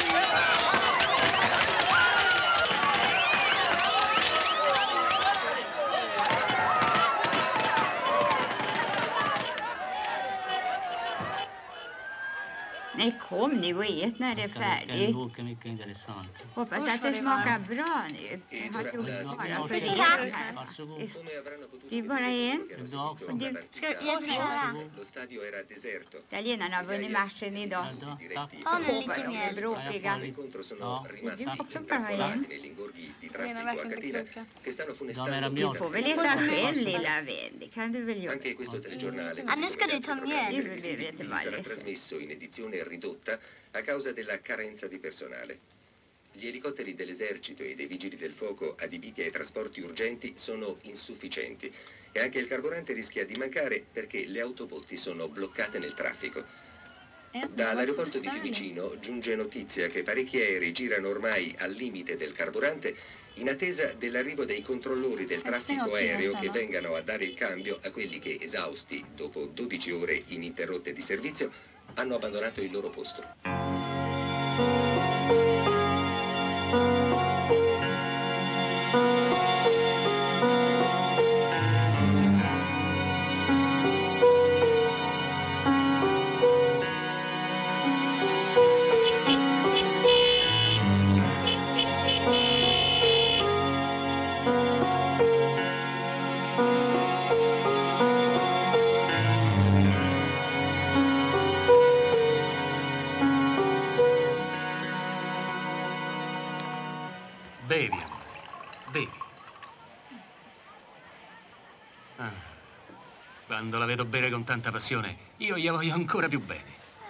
Nej, kom, ni vet när det är färdigt. Boken mycket intressant. Hoppas att det smakar bra nu. Jag har gjort bara för er här. Det är bara en. Och du, Ska du hjälpa? Lo stadio era deserto. italienarna har vunnit matchen idag. Hoppas de är bråkiga. L'incontro sono rimasti Du också bara en. negli ingorghi di traffico a catena che stanno funestando Du får väl äta själv, lilla vän. Det kan du väl göra. anche questo telegiornale. Ah, nu ska du ta med. Du behöver inte vara sarà ledsen. trasmesso in edizione ridotta a causa della carenza di personale. Gli elicotteri dell'esercito e dei vigili del fuoco adibiti ai trasporti urgenti sono insufficienti e anche il carburante rischia di mancare perché le autobotti sono bloccate nel traffico. Dall'aeroporto di Fiumicino giunge notizia che parecchi aerei girano ormai al limite del carburante in attesa dell'arrivo dei controllori del traffico aereo che vengano a dare il cambio a quelli che, esausti dopo dodici ore ininterrotte di servizio, hanno abbandonato il loro posto. Bevi, amore, bevi. Ah, quando la vedo bere con tanta passione, io gli voglio ancora più bene.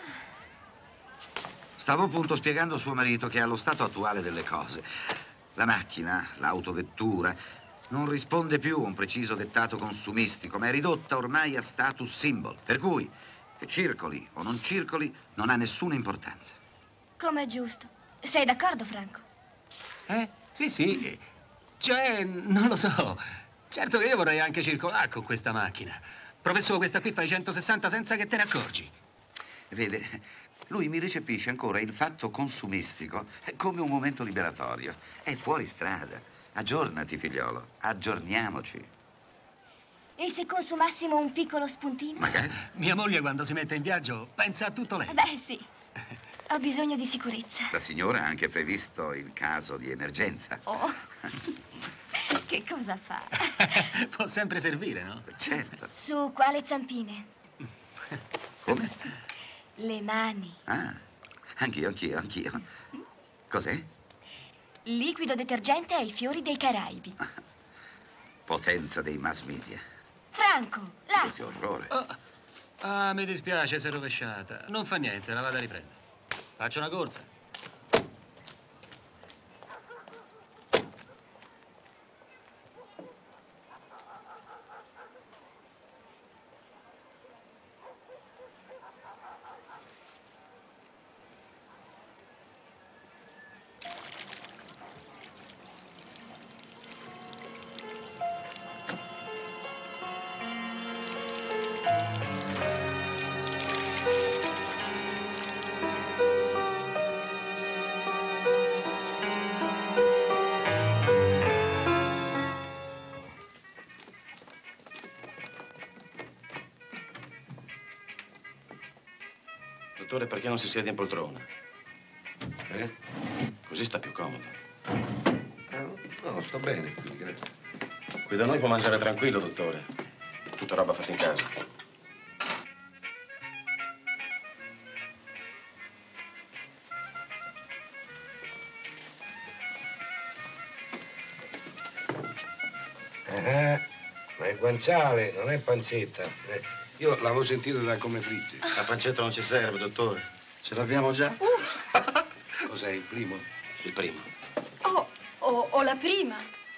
Stavo appunto spiegando a suo marito che allo stato attuale delle cose, la macchina, l'autovettura, non risponde più a un preciso dettato consumistico, ma è ridotta ormai a status symbol. Per cui, che circoli o non circoli, non ha nessuna importanza. Come giusto. Sei d'accordo, Franco? Eh? Sì, sì. Cioè, non lo so. Certo che io vorrei anche circolare con questa macchina. Professore, questa qui fa i centosessanta senza che te ne accorgi. Vede, lui mi recepisce ancora il fatto consumistico come un momento liberatorio. È fuori strada. Aggiornati, figliolo. Aggiorniamoci. E se consumassimo un piccolo spuntino? Magari. Mia moglie, quando si mette in viaggio, pensa a tutto lei. Beh, sì. Ho bisogno di sicurezza. La signora ha anche previsto il caso di emergenza. Oh. Che cosa fa? Può sempre servire, no? Certo. Su quale zampine? Come? Le mani. Ah, anch'io, anch'io, anch'io. Cos'è? Liquido detergente ai fiori dei Caraibi. Potenza dei mass media. Franco, là. Che orrore. Oh. Ah, mi dispiace, si è rovesciata. Non fa niente, la vado a riprendere. Faccio una corsa. Dottore, perché non si siede in poltrona? Eh? Così sta più comodo. No, sto bene qui, grazie. Qui da noi può mangiare tranquillo, dottore. Tutta roba fatta in casa. Eh, ma è guanciale, non è pancetta. Eh, io l'avevo sentito da come frizzi. La pancetta non ci serve, dottore. Ce l'abbiamo già? Cos'è, il primo? Il primo. Oh, oh, oh, la prima.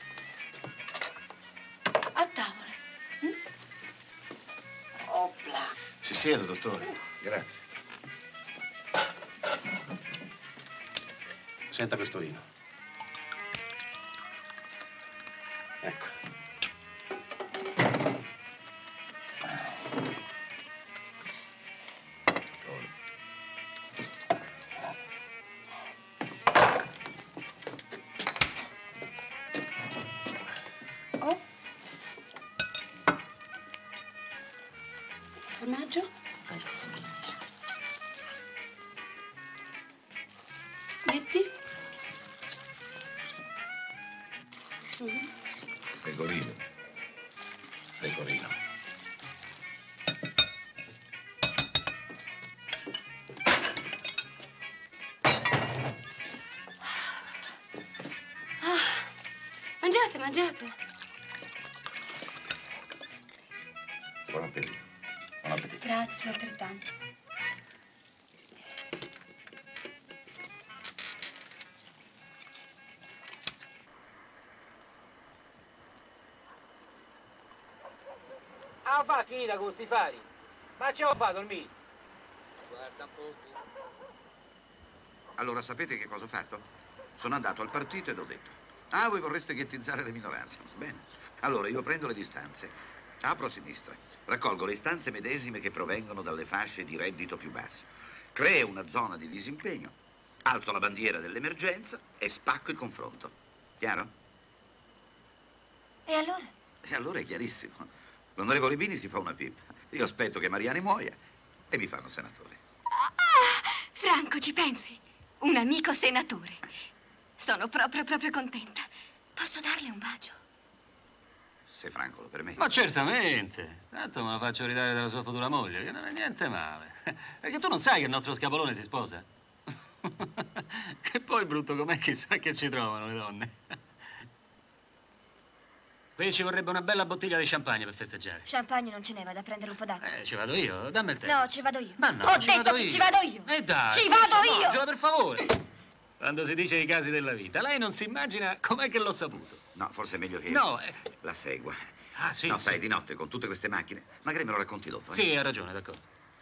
A tavola. Mm? Opla. Si siede, dottore. Grazie. Senta questo vino. Ecco. Oh. Formaggio? Metti? Mm. Pecorino. Pecorino. Ah, mangiate, mangiate. Buon appetito. Buon appetito. Grazie, altrettanto. Ah, fa finita con sti fari. Ma ce l'ho fatto il mio. Guarda un po' tu. Allora, sapete che cosa ho fatto? Sono andato al partito ed ho detto: ah, voi vorreste ghettizzare le minoranze. Bene. Allora, io prendo le distanze, apro a sinistra, raccolgo le istanze medesime che provengono dalle fasce di reddito più basso, creo una zona di disimpegno, alzo la bandiera dell'emergenza e spacco il confronto. Chiaro? E allora? E allora è chiarissimo. L'onorevole Bini si fa una pipa. Io aspetto che Mariani muoia e mi fanno senatore. Ah, Franco, ci pensi? Un amico senatore. Sono proprio, proprio contenta. Posso darle un bacio? Se Franco lo permette. Ma certamente. Tanto me la faccio ridare dalla sua futura moglie, che non è niente male. Perché tu non sai che il nostro scapolone si sposa? Che poi, brutto com'è, chissà che ci trovano le donne. Qui ci vorrebbe una bella bottiglia di champagne per festeggiare. Champagne non ce n'è, vado a prendere un po' d'acqua. Eh, ci vado io, dammi il tempo. No, ci vado io. Ma no, Ho ci detto vado che io. ci vado io. E dai. Ci vado io. Angela, per favore. Quando si dice i casi della vita, lei non si immagina com'è che l'ho saputo. No, forse è meglio che No, eh. la segua. Ah, sì, No, sì. sai, di notte con tutte queste macchine. Magari me lo racconti dopo. eh? Sì, ha ragione, d'accordo.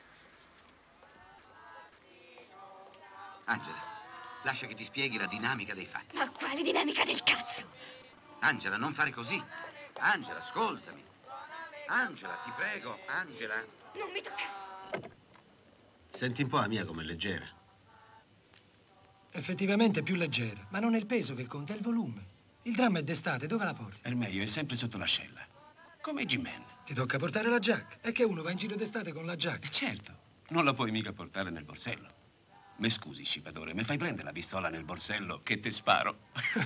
Angela, lascia che ti spieghi la dinamica dei fatti. Ma quale dinamica del cazzo? Angela, non fare così. Angela, ascoltami. Angela, ti prego, Angela. Non mi tocca. Senti un po' la mia com'è leggera. Effettivamente è più leggera, ma non è il peso che conta, è il volume. Il dramma è d'estate, dove la porti? Il meglio è sempre sotto l'ascella. Come i G-Men. Ti tocca portare la giacca. È che uno va in giro d'estate con la giacca. E certo, non la puoi mica portare nel borsello. Mi scusi, scippatore, mi fai prendere la pistola nel borsello che te sparo?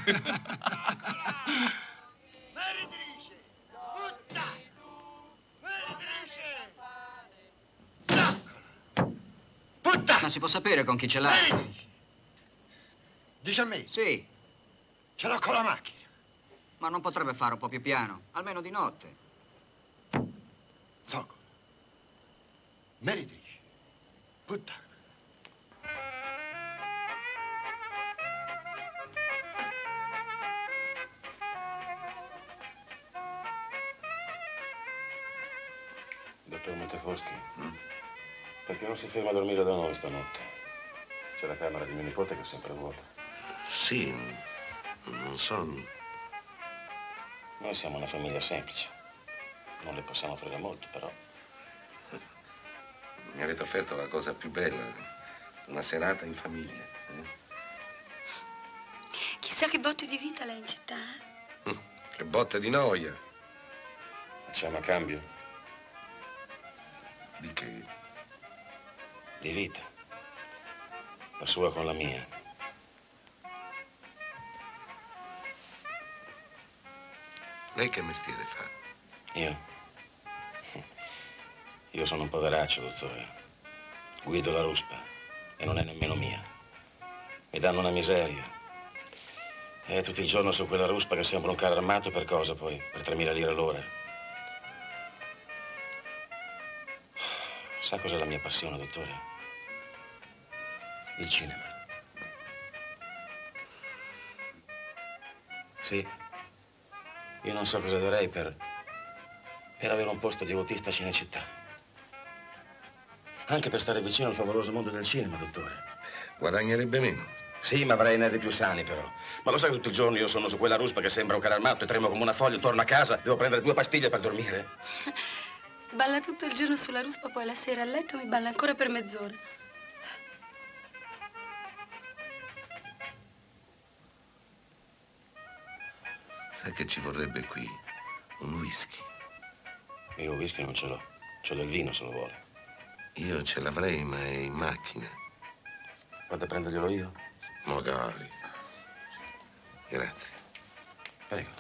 Ma si può sapere con chi ce l'ha? Dice a me? Sì. Ce l'ho con la macchina. Ma non potrebbe fare un po' più piano? Almeno di notte. Zocco. Meretrice. Puttana. Dottor Montefoschi, perché non si ferma a dormire da noi stanotte? C'è la camera di mio nipote che è sempre vuota. Sì, non so. Noi siamo una famiglia semplice. Non le possiamo offrire molto, però. Mi avete offerto la cosa più bella, una serata in famiglia. eh? Chissà che botte di vita lei in città, eh? Che botte di noia. Facciamo a cambio Di che? di vita. la sua con la mia. Lei che mestiere fa? Io? Io sono un poveraccio, dottore. Guido la ruspa e non è nemmeno mia. Mi danno una miseria. E tutto il giorno su quella ruspa che sembra un carro armato per cosa poi? Per tremila lire l'ora. Sa cos'è la mia passione, dottore? Il cinema. Sì. Io non so cosa darei per, per avere un posto di autista a Cinecittà. Anche per stare vicino al favoloso mondo del cinema, dottore. Guadagnerebbe meno? Sì, ma avrei i nervi più sani, però. Ma lo sai che tutto il giorno io sono su quella ruspa che sembra un carro armato e tremo come una foglia, torno a casa, devo prendere due pastiglie per dormire? Balla tutto il giorno sulla ruspa, poi la sera a letto mi balla ancora per mezz'ora. Sai che ci vorrebbe qui un whisky? Io whisky non ce l'ho. C'ho del vino se lo vuole. Io ce l'avrei, ma è in macchina. Vado a prenderglielo io? Magari. Grazie. Prego.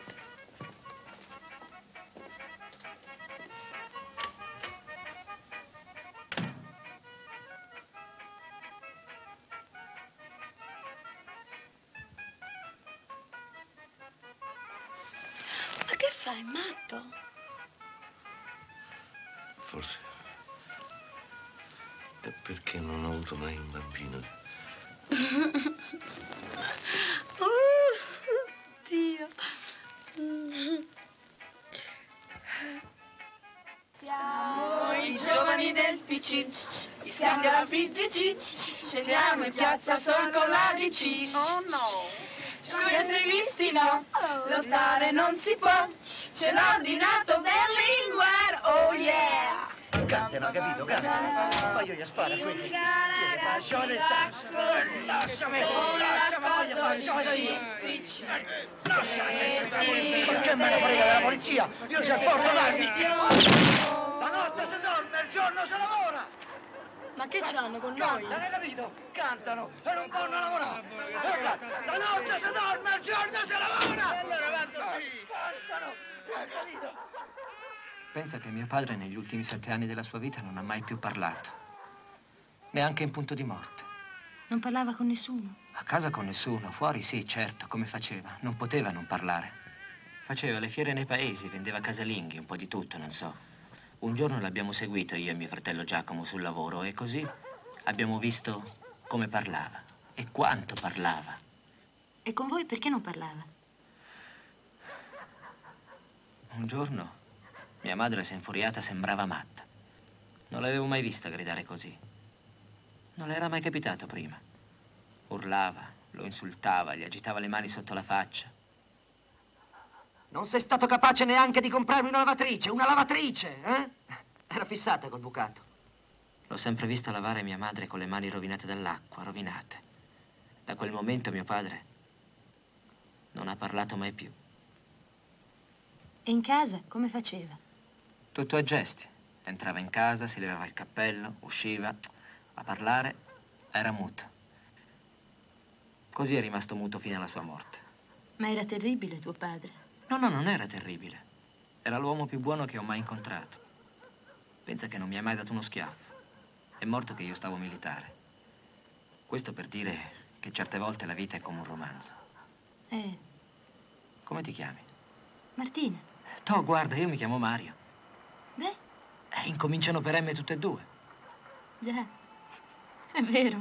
Ma che fai, matto? Forse è perché non ho avuto mai un bambino. Oh, Dio. Siamo i giovani del P C, siamo della P G C, scendiamo in piazza sol con la D C. Oh no! Con gli esseri visti no, lottare non si può, c'è l'ordinato Berlinguer, oh yeah! Cantano, capito? Cantano. Ma io gli sparo a quelli. Io gli faccio le salse. Lasciami, lasciami, voglio fare così. Lasciami. Perché me ne frega della polizia? Io ci porto d'armi. La notte si dorme, il giorno si lavora. Ma che c'hanno con noi? Cantano, hai capito? Cantano e non possono lavorare. La notte si dorme, il giorno si lavora. Allora vado qui. Cantano, hai capito? Pensa che mio padre negli ultimi sette anni della sua vita non ha mai più parlato. Neanche in punto di morte. Non parlava con nessuno? A casa con nessuno, fuori sì, certo, come faceva? Non poteva non parlare. Faceva le fiere nei paesi, vendeva casalinghi, un po' di tutto, non so. Un giorno l'abbiamo seguito io e mio fratello Giacomo sul lavoro e così abbiamo visto come parlava e quanto parlava. E con voi perché non parlava? Un giorno mia madre si è infuriata, sembrava matta. Non l'avevo mai vista gridare così. Non le era mai capitato prima. Urlava, lo insultava, gli agitava le mani sotto la faccia. Non sei stato capace neanche di comprarmi una lavatrice, una lavatrice, eh? Era fissata col bucato. L'ho sempre vista lavare mia madre con le mani rovinate dall'acqua, rovinate. Da quel momento mio padre non ha parlato mai più. E in casa come faceva? Tutto a gesti. Entrava in casa, si levava il cappello, usciva. A parlare era muto. Così è rimasto muto fino alla sua morte. Ma era terribile tuo padre? No, no, non era terribile. Era l'uomo più buono che ho mai incontrato. Pensa che non mi ha mai dato uno schiaffo. È morto che io stavo militare. Questo per dire che certe volte la vita è come un romanzo. Eh, Come ti chiami? Martina. Toh, guarda, io mi chiamo Mario. Beh, Eh, incominciano per M tutte e due. già, è vero.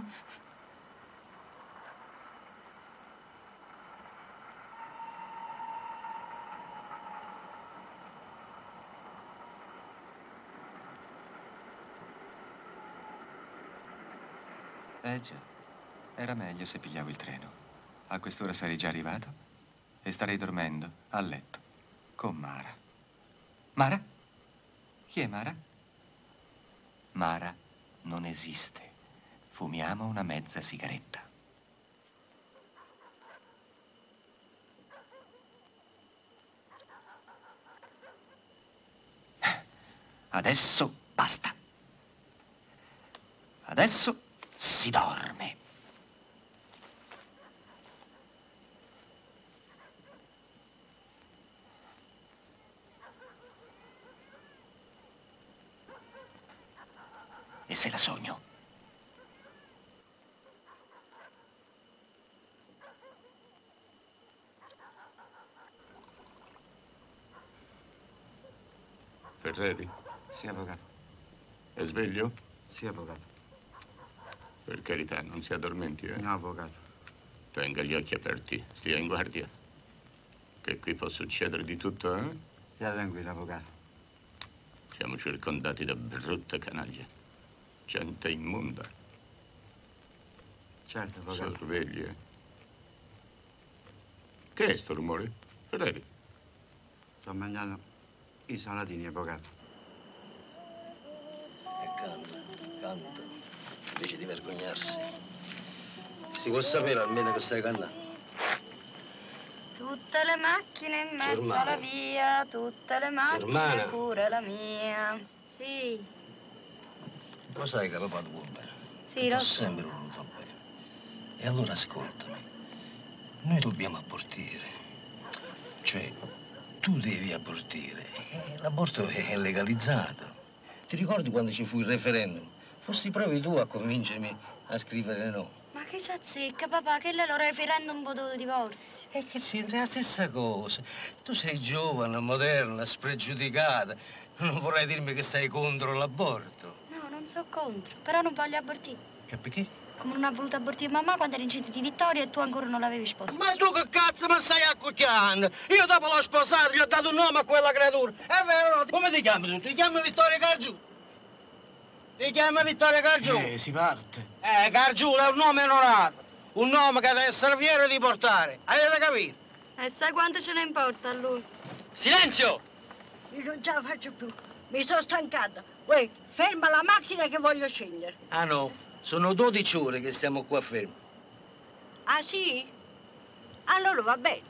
Eh già, era meglio se pigliavo il treno. A quest'ora sarei già arrivato e starei dormendo a letto con Mara. Mara? Chi è Mara? Mara non esiste. Fumiamo una mezza sigaretta. Adesso basta. Adesso si dorme. e se la sogno. Ferreri? Sì, avvocato. È sveglio? Sì, avvocato. Per carità, non si addormenti, eh? No, avvocato. Tenga gli occhi aperti, stia in guardia. Che qui può succedere di tutto, eh? Stia tranquillo, avvocato. Siamo circondati da brutte canaglie. Gente immonda. Certo, avvocato. Sorvegli, eh? Che è sto rumore? Ferreri? Sto mangiando i salatini, avvocato. E canta, canta, invece di vergognarsi. Si può sapere almeno che stai cantando? Tutte le macchine in mezzo Germana. alla via, tutte le macchine, Germana. pure la mia. Sì, Lo sai che papà ti vuole bene. sì, lo T'ho so. sempre voluto bene. E allora ascoltami. Noi dobbiamo abortire. Cioè, tu devi abortire. E l'aborto è legalizzato. Ti ricordi quando ci fu il referendum? Fosti proprio tu a convincermi a scrivere no. Ma che ci azzecca, papà, che lei lo referendum voto di divorzio. E che c'entra? È la stessa cosa. Tu sei giovane, moderna, spregiudicata. Non vorrai dirmi che sei contro l'aborto. No, non so contro, però non voglio abortire. E perché? Come non ha voluto abortire mamma quando era incinta di Vittoria e tu ancora non l'avevi sposato. Ma tu che cazzo mi stai accucciando? Io dopo l'ho sposato, gli ho dato un nome a quella creatura. È vero, no? Come ti chiami tu? Ti chiami Vittorio Gargiù? Ti chiami Vittorio Gargiù? Eh, si parte. Eh, Gargiù è un nome onorato. Un nome che deve servire di portare. Avete capito? E sai quanto ce ne importa a lui? Silenzio! Io non ce la faccio più. Mi sono stancata. Uè, ferma la macchina che voglio scendere. Ah no, sono dodici ore che stiamo qua fermi. Ah sì? Allora va bene.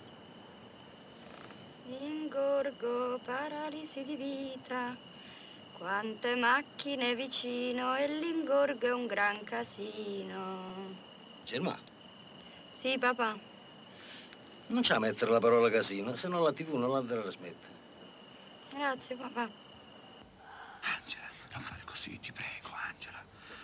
Ingorgo, paralisi di vita, quante macchine vicino e l'ingorgo è un gran casino. Germà, Sì, papà. non c'ha a mettere la parola casino, se no la tivù non la trasmette. Grazie, papà. Angela, non fare così, ti prego, Angela.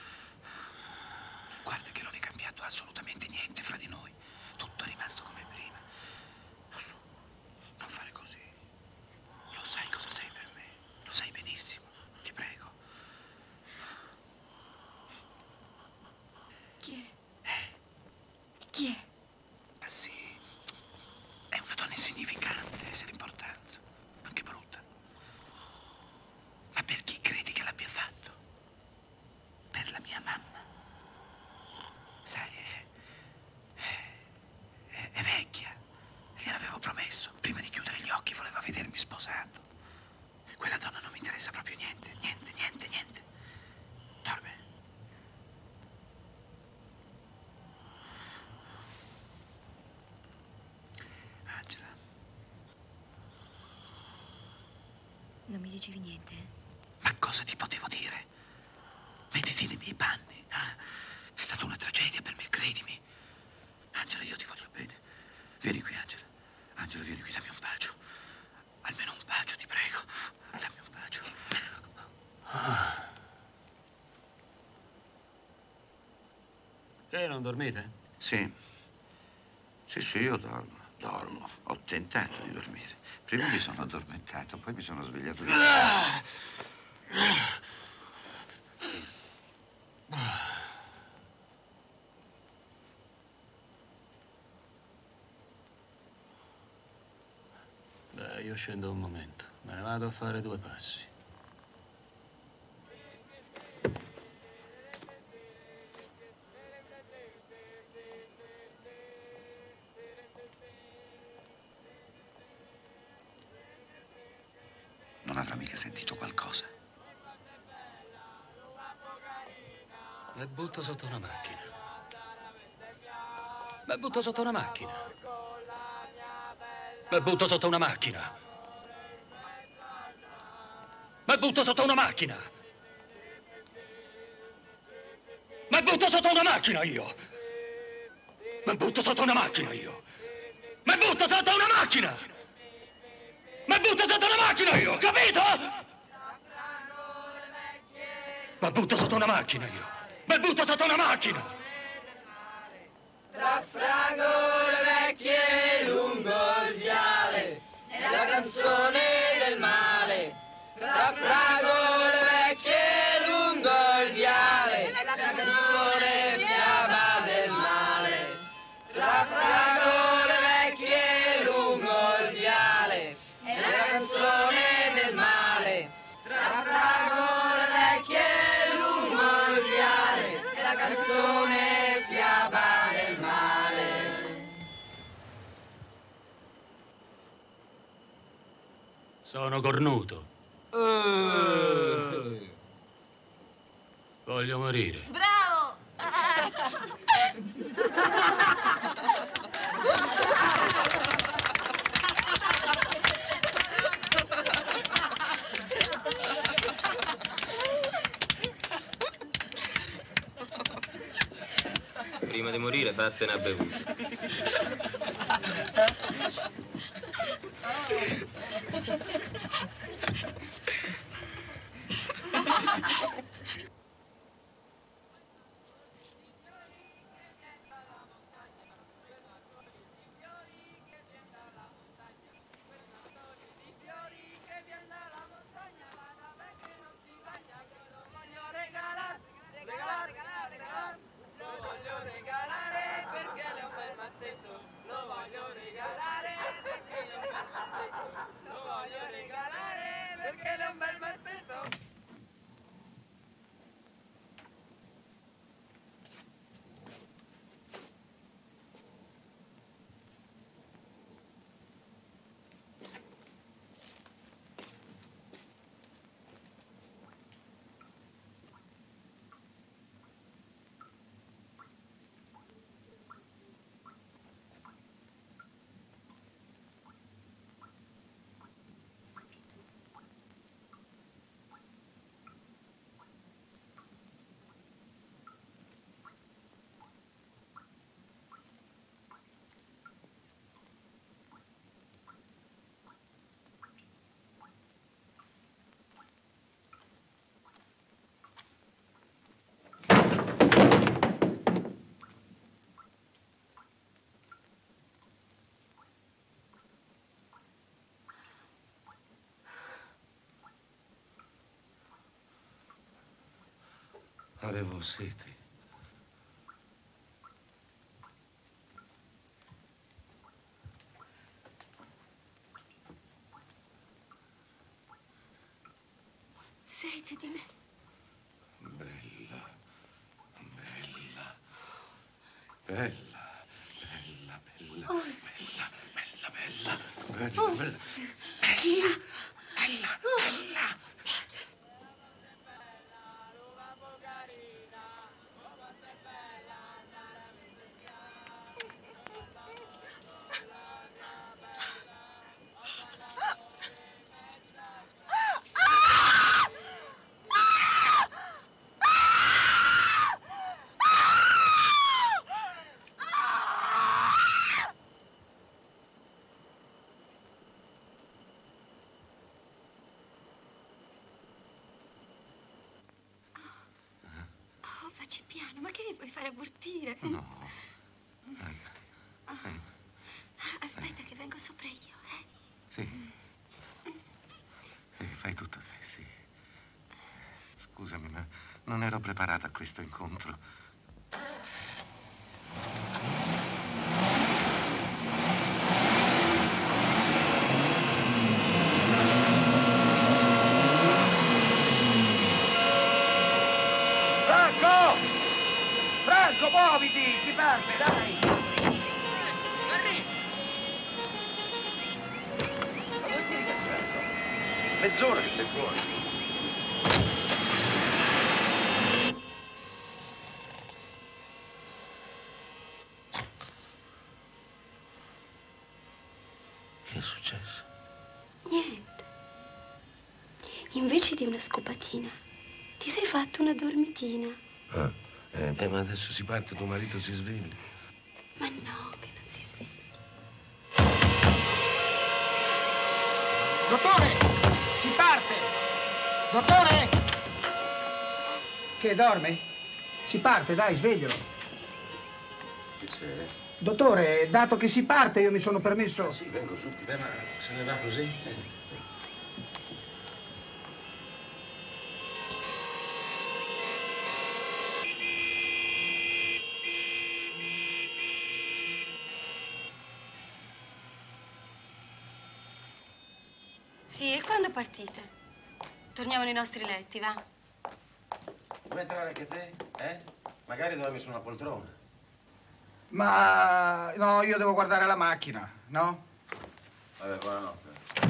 Guarda che non è cambiato assolutamente niente fra di noi. Tutto è rimasto come prima. Lo so, non fare così. Lo sai cosa sei per me. Lo sai benissimo. Ti prego. Chi è? Chi è? Ma sì, è una donna insignificante, se l'importanza. Anche brutta. Ma per chi credi che l'abbia fatto? Per la mia mamma. Sai, è, è, è vecchia. Gliel'avevo promesso. Prima di chiudere gli occhi voleva vedermi sposato. Quella donna non mi interessa proprio niente. Niente, niente, niente. Dorme. Angela. Non mi dicevi niente? eh? Ma cosa ti potevo dire? Mettiti nei miei panni. eh? È stata una tragedia per me, credimi. Angela, io ti voglio bene. Vieni qui, Angela. Angela, vieni qui, dammi un bacio. Almeno un bacio, ti prego. Dammi un bacio. Che, non dormite? Sì. Sì, sì, io dormo. Dormo. Ho tentato di dormire. Prima mi sono addormentato, poi mi sono svegliato di... Beh, io scendo un momento. Me ne vado a fare due passi. Non avrà mica sentito qualcosa. Me butto sotto una macchina. Me butto sotto una macchina. Me butto sotto una macchina. Me butto sotto una macchina. Me butto sotto una macchina io. Me butto sotto una macchina io. Me butto sotto una macchina. Me butto sotto una macchina io, capito? Ma butto sotto una macchina io! Ma butto sotto una macchina! Tra fragole vecchie lungo il viale è la canzone del male. Tra fragole vecchie lungo il viale è la canzone fiaba del male. Tra fragole vecchie lungo il viale è la canzone del male. Tra fragole vecchie lungo il viale è la canzone fiaba del male. Sono cornuto. Voglio morire. Bravo! Prima di morire fatte una bevuta. Avevo sete. Sete di me. Bella, bella, bella, bella, bella, Oh, bella, bella, bella, bella, Oh, bella. Chi? Bella, bella. Facci piano, ma che mi puoi fare abortire? No. Ah. Aspetta che vengo sopra io, eh? Sì. Sì, fai tutto te, sì. Scusami, ma non ero preparata a questo incontro. Franco! Franco, muoviti! Si parte, dai! Arrivi! Ma vuoi dire che Franco? Mezz'ora che sei fuori. Che è successo? Niente. Invece di una scopatina, ti sei fatto una dormitina. Ah, eh, eh, ma adesso si parte, tuo marito si sveglia. Ma no, che non si sveglia. Dottore! Si parte! Dottore! Che, dorme? Si parte, dai, sveglialo. Che c'è? Dottore, dato che si parte, io mi sono permesso... Sì, vengo su. Beh, ma se ne va così? Eh. Sì, e quando partite? Torniamo nei nostri letti, va? Vuoi entrare anche te? Eh? Magari dormi su una poltrona. Ma... no, io devo guardare la macchina, no? Vabbè, buonanotte.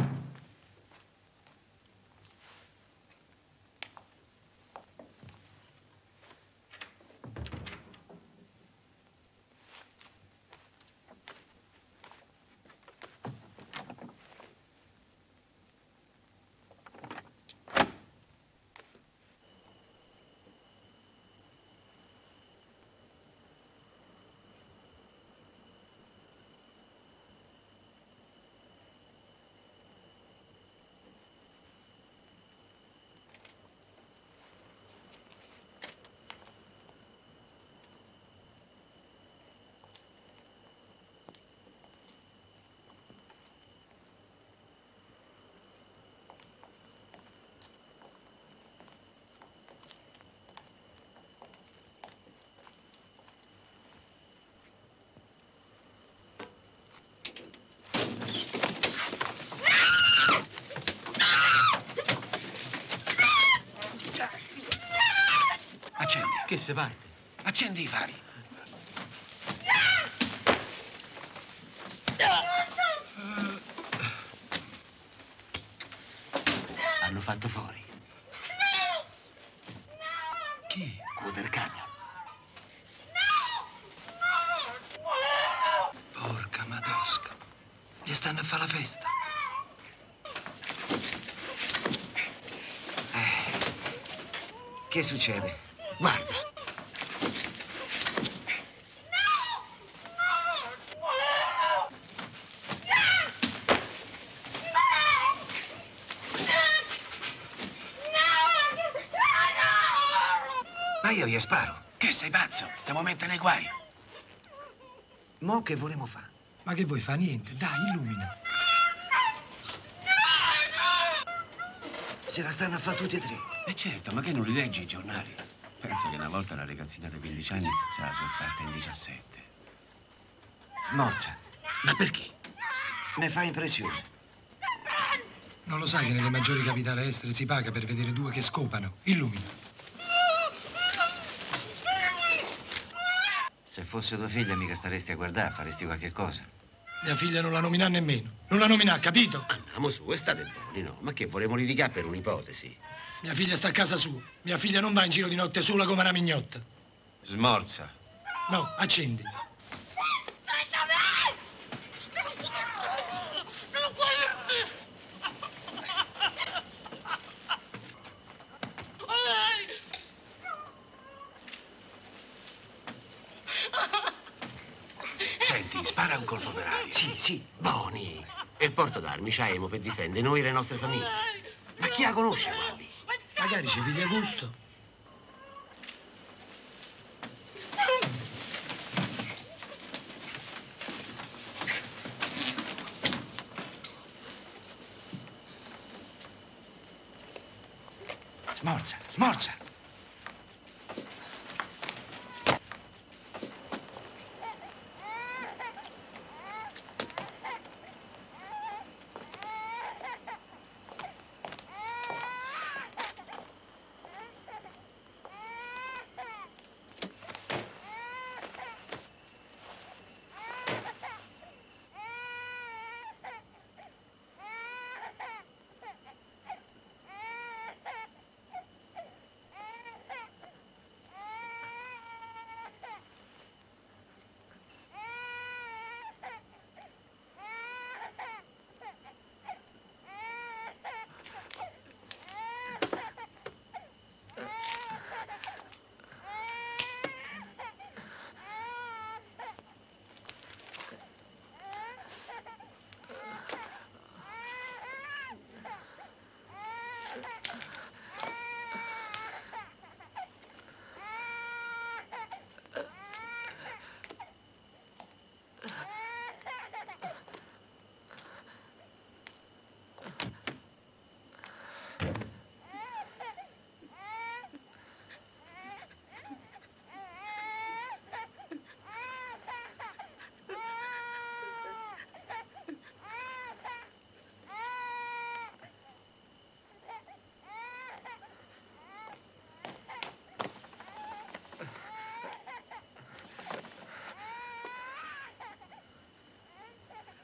Accendi. Che se parte? Accendi i fari. Hanno fatto fuori. Chi? Water Canyon. Porca madosca. Gli stanno a fare la festa. Che succede? Guarda. Ma io gli sparo. Che sei pazzo? Devo mettere nei guai. Mo che volemo fare? Ma che vuoi fa? Niente, dai, illumina. Se la stanno a fare tutti e tre. E certo, ma che non li leggi i giornali? Pensa che una volta una ragazzina di quindici anni se la sono fatta in diciassette. Smorza. Ma perché? Mi fa impressione. Non lo sai che nelle maggiori capitali estere si paga per vedere due che scopano? Illumina. Se fosse tua figlia mica staresti a guardare, faresti qualche cosa. Mia figlia non la nomina nemmeno. Non la nomina, capito? Andiamo su, e state buoni, no? Ma che, volevamo litigare per un'ipotesi? Mia figlia sta a casa sua. Mia figlia non va in giro di notte sola come una mignotta. Smorza. No, accendi. Senti, spara un colpo per aria. Sì, sì. Boni. E il porto d'armi c'aimo per difendere noi e le nostre famiglie. Ma chi la conosce, Wally? Magari ci piglia gusto. Smorza, smorza.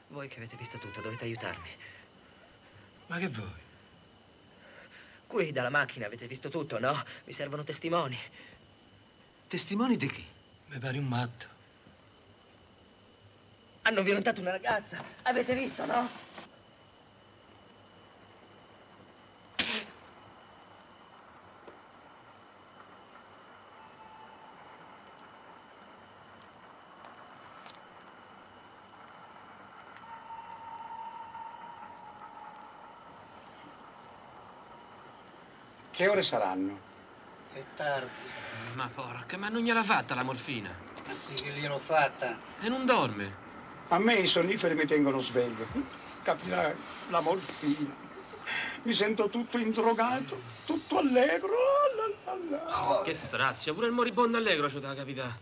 Voi che avete visto tutto, dovete aiutarmi. Ma che vuoi? Qui, dalla macchina, avete visto tutto, no? Mi servono testimoni. Testimoni di chi? Mi pare un matto. Hanno violentato una ragazza. Avete visto, no? Che ore saranno? È tardi. Ma porca, ma non gliel'ha fatta la morfina? Ma sì che gliel'ho fatta. E non dorme? A me i sonniferi mi tengono sveglio. Capirai, la morfina. Mi sento tutto indrogato, tutto allegro. La, la, la. Che strazia, pure il moribondo allegro ci da capità.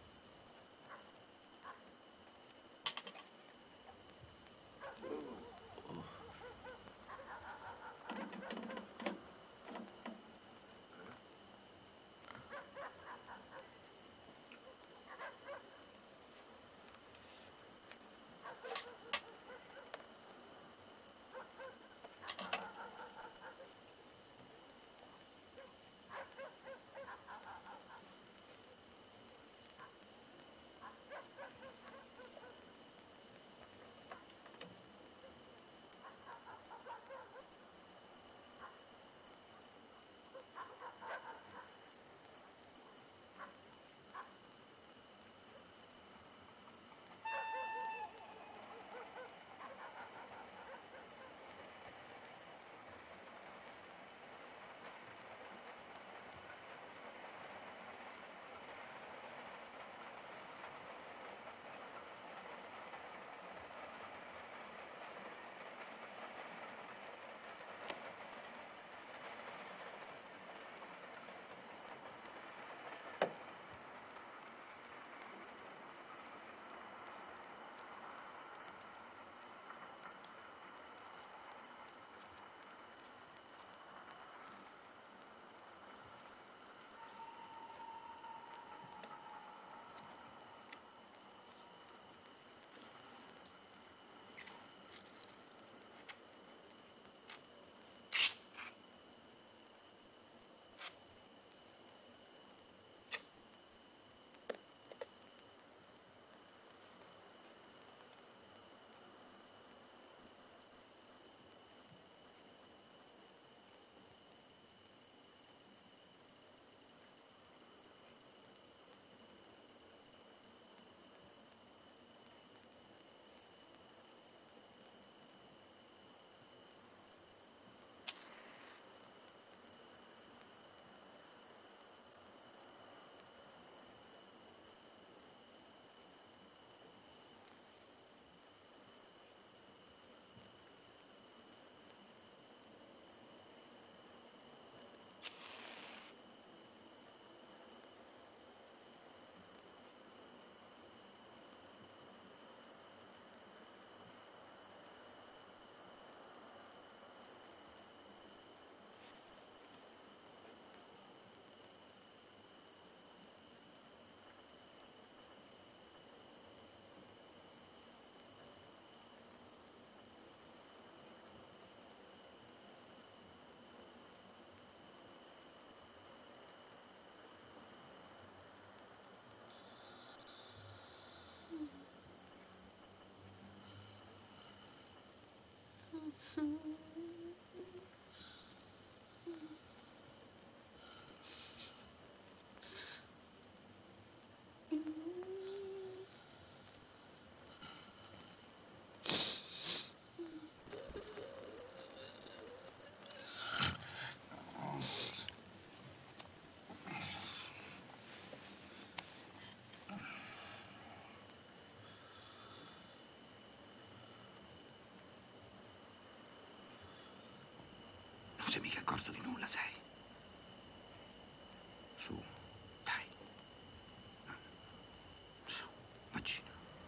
Non sei mica accorto di nulla, sai? Su, dai. Su, vaccino.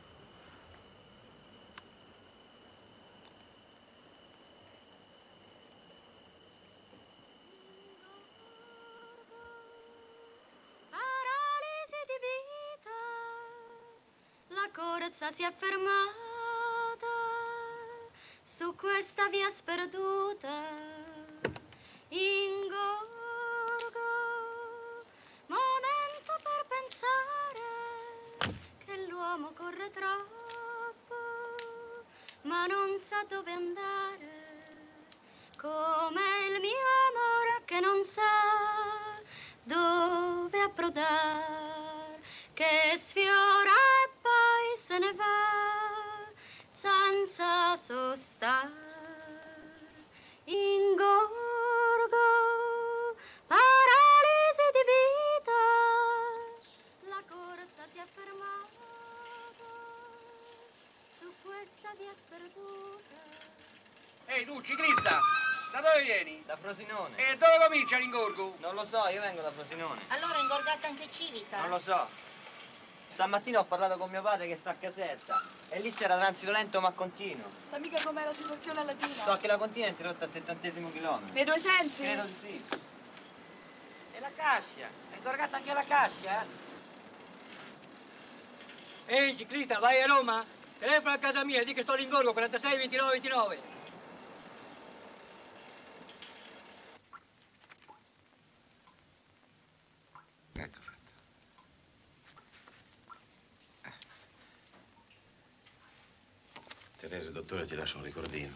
Paralisi di vita, la corazza si è fermata. via sperduta, ingorgo, momento per pensare che l'uomo corre troppo, ma non sa dove andare, come il mio amore che non sa dove approdare, che sfiora e poi se ne va senza sostar. Ingorgo, paralisi di vita, la corsa si è fermata su questa via sperduta. Ehi tu, ciclista, da dove vieni? Da Frosinone. E dove comincia l'ingorgo? Non lo so, io vengo da Frosinone. Allora ingorgate anche Civita? Non lo so. Stamattina ho parlato con mio padre che sta a Caserta e lì c'era transito lento ma continuo. Sa mica com'è la situazione a Latina? So che la continua è interrotta al settantesimo chilometro. Nei due sensi? Credo di sì. E la cascia? È ingorgata anche la cascia? Ehi ciclista, vai a Roma? Telefono a casa mia, di che sto all'ingorgo, quarantasei ventinove ventinove. Ecco fatto. Teresa, dottore, ti lascio un ricordino.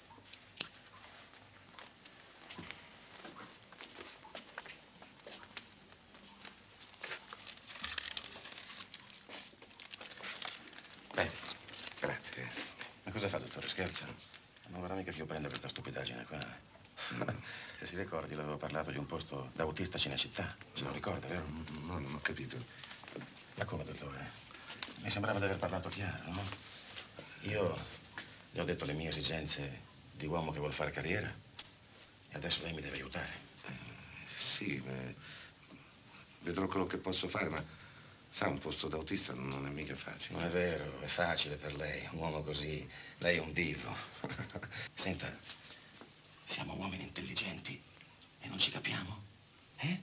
Beh, grazie. Ma cosa fa, dottore? Scherza? Non vorrà mica che io prenda questa stupidaggine qua. Se si ricordi, l'avevo parlato di un posto da autista a Cinecittà. Se lo ricorda, vero? No, non ho capito. Ma come, dottore? Mi sembrava di aver parlato chiaro, no? Io le ho detto le mie esigenze di uomo che vuol fare carriera e adesso lei mi deve aiutare. Sì, beh, vedrò quello che posso fare, ma sa, un posto d'autista non è mica facile. Non è vero, è facile per lei, un uomo così. Lei è un divo. Senta, siamo uomini intelligenti e non ci capiamo, eh?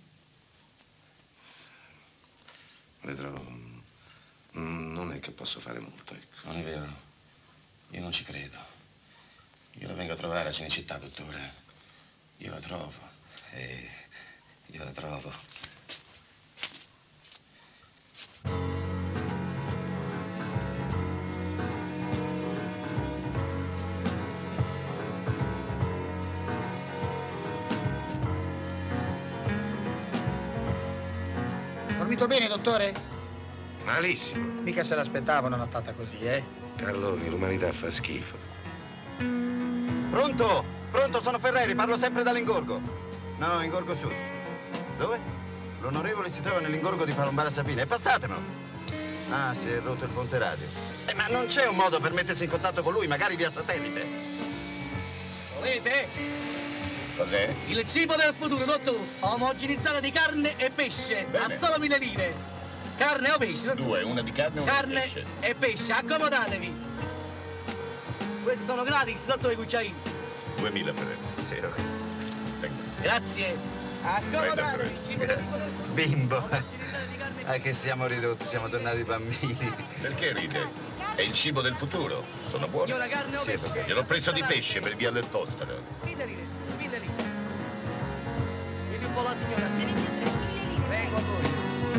Vedrò. Non è che posso fare molto, ecco. Non è vero. Io non ci credo. Io la vengo a trovare a Cinecittà, dottore. Io la trovo. E io la trovo. Dormito bene, dottore? Malissimo. Mica se l'aspettava una nottata così, eh? Carloni, l'umanità fa schifo. Pronto? Pronto, sono Ferreri, parlo sempre dall'ingorgo. No, ingorgo sud. Dove? L'onorevole si trova nell'ingorgo di Palombara Sabina. E passatemelo. Ah, si è rotto il ponte radio. Eh, ma non c'è un modo per mettersi in contatto con lui, magari via satellite? Volete? Cos'è? Il cibo del futuro, dottore. Omogenizzato di carne e pesce. Bene. A solo mille lire. Carne o pesce? Dottore? Due, una di carne e una carne di pesce. e pesce, accomodatevi. Questi sono gratis, dottore Cucciaini. Duemila, Ferreri. Sì, ok. Grazie. Accomodatevi. Cibo del futuro. Bimbo. Ah, che siamo ridotti, siamo tornati bambini. Perché ride? È il cibo del futuro. Sono buoni. Io la carne o Sì, pesce? gliel'ho preso di pesce per via del poster. Mille lire, mille lire. Vieni un po' la signora. Vengo a voi.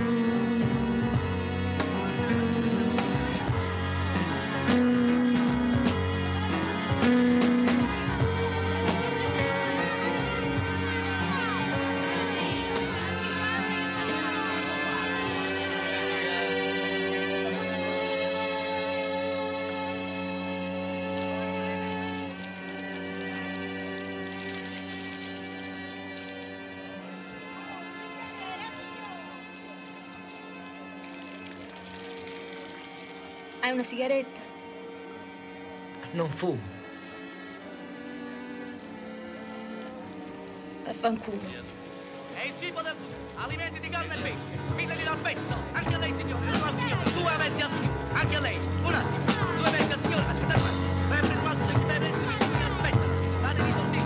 Hai una sigaretta? Non fumo. Vaffanculo. È il cibo del futuro. Alimenti di carne e pesce. Mille lire al pezzo. Anche a lei, signore. Anche al signore. Due mezzi al signore. Anche a lei. Un attimo. Due mezzi al signore. Aspetta qua. Sempre il fatto che deve essere il signore. Aspetta. Datevi i soldi.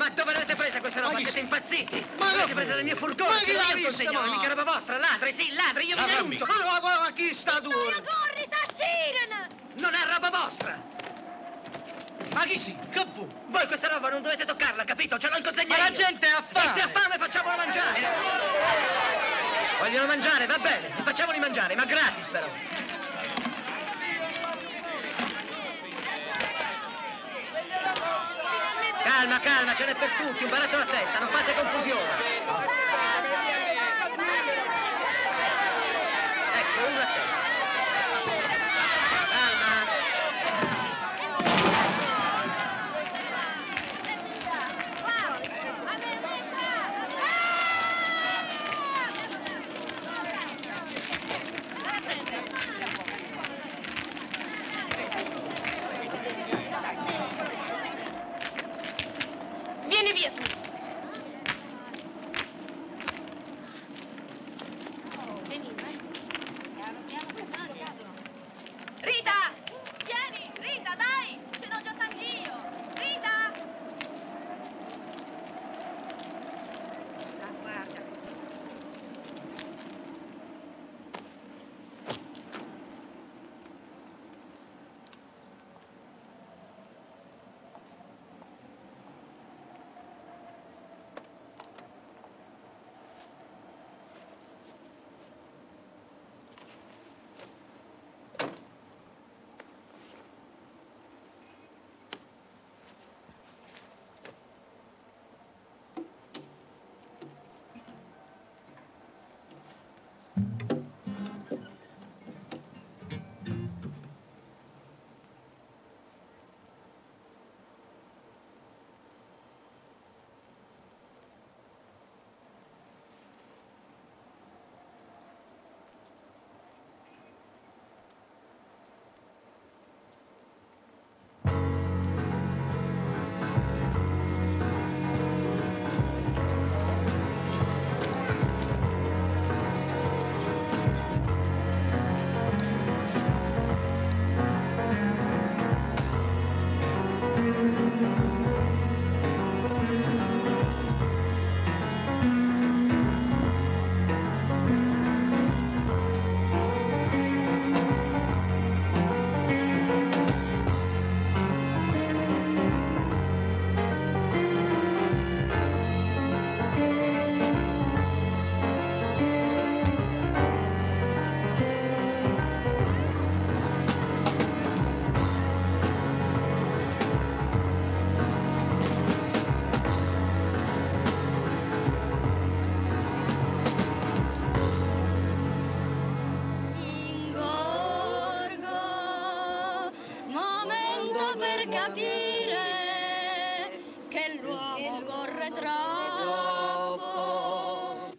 Ma dove l'avete presa questa roba? Siete impazziti? Ma l'avete che presa fu? nel mio furgone? Ma chi Se l'ha io vista, consegnavo, ma? mica roba vostra, ladri, sì, ladri, io vi Ma denuncio! Ma, ma, ma, ma chi sta tu? Corri, t'accirano! Non è roba vostra! Ma chi si? Che fu? Voi questa roba non dovete toccarla, capito? Ce l'ho in consegna Ma la io. gente ha fame! E se ha fame facciamola mangiare! Vogliono mangiare, va bene, facciamoli mangiare, ma gratis però! Calma, calma, ce n'è per tutti, un baratto alla testa, non fate confusione! Ecco, uno a testa. Vieni via tu! Rita! Vieni! Rita, dai! Ce n'ho già tanti io! Rita! Guarda. Ingorgo, momento per capire che l'uomo corre troppo.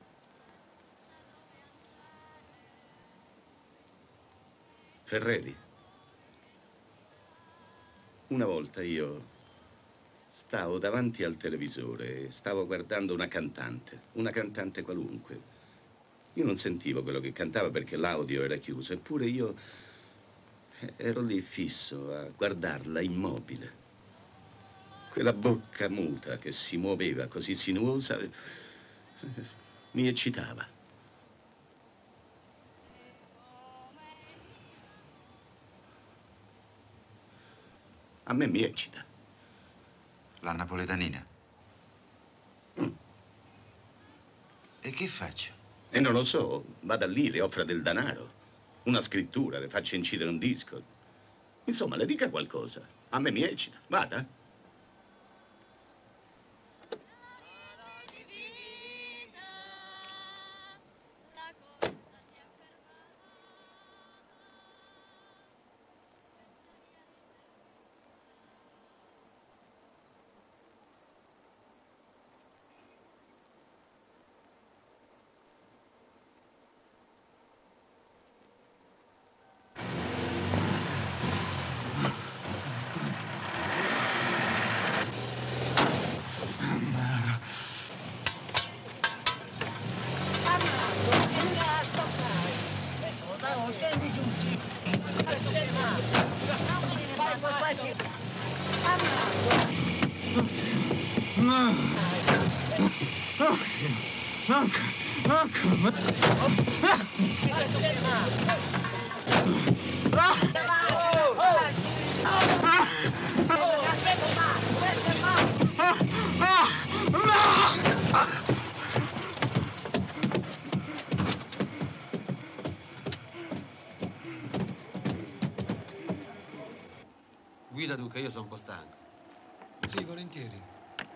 Ferreri. Una volta io stavo davanti al televisore e stavo guardando una cantante, una cantante qualunque. Io non sentivo quello che cantava perché l'audio era chiuso, eppure io ero lì fisso a guardarla immobile. Quella bocca muta che si muoveva così sinuosa mi eccitava. A me mi eccita. La napoletanina. Mm. E che faccio? E non lo so, vada lì, le offra del denaro, una scrittura, le faccia incidere un disco. Insomma, le dica qualcosa. A me mi eccita. Vada. Guida, Duca, io sono un po' stanco. Sì, volentieri.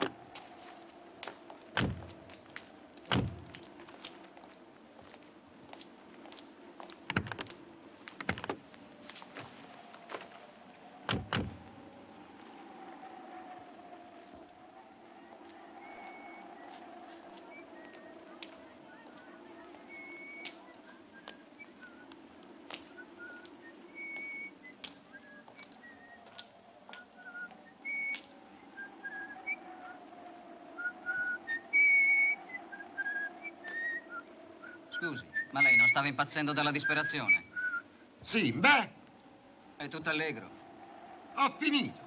Scusi, ma lei non stava impazzendo dalla disperazione? Sì, beh, È tutto allegro. ho finito.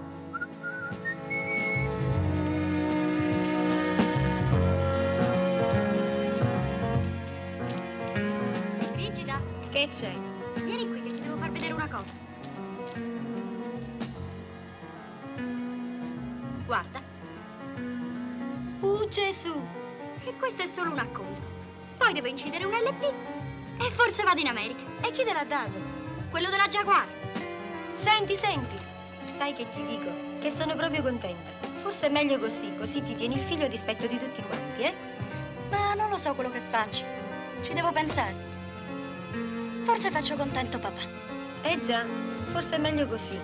Rigida, Che c'è? vieni qui che ti devo far vedere una cosa. Guarda. Uh, Gesù! E questo è solo un acconto. Poi devo incidere un L P e forse vado in America. E chi te l'ha dato? Quello della Jaguar. Senti, senti. Sai che ti dico? Che sono proprio contenta. Forse è meglio così, così ti tieni il figlio a dispetto di tutti quanti, eh? Ma non lo so quello che faccio. Ci devo pensare. Forse faccio contento papà. Eh già, forse è meglio così.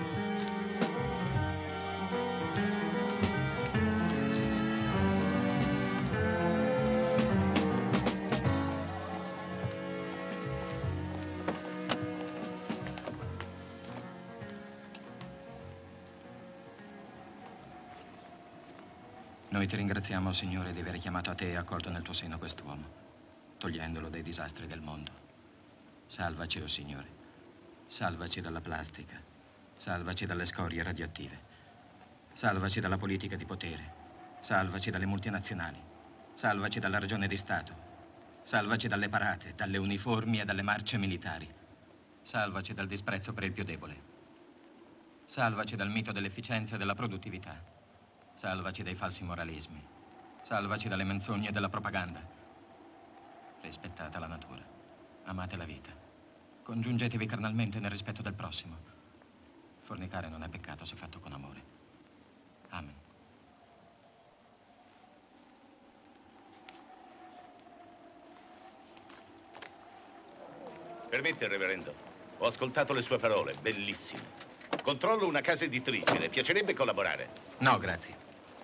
Noi ti ringraziamo, Signore, di aver chiamato a te e accolto nel tuo seno quest'uomo, togliendolo dai disastri del mondo. Salvaci, oh Signore. Salvaci dalla plastica. Salvaci dalle scorie radioattive. Salvaci dalla politica di potere. Salvaci dalle multinazionali. Salvaci dalla ragione di Stato. Salvaci dalle parate, dalle uniformi e dalle marce militari. Salvaci dal disprezzo per il più debole. Salvaci dal mito dell'efficienza e della produttività. Salvaci dai falsi moralismi. Salvaci dalle menzogne e dalla propaganda. Rispettate la natura. Amate la vita. Congiungetevi carnalmente nel rispetto del prossimo. Fornicare non è peccato se fatto con amore. Amen. Permette, reverendo. Ho ascoltato le sue parole, bellissime. Controllo una casa editrice, le piacerebbe collaborare? No, grazie.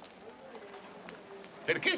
Perché?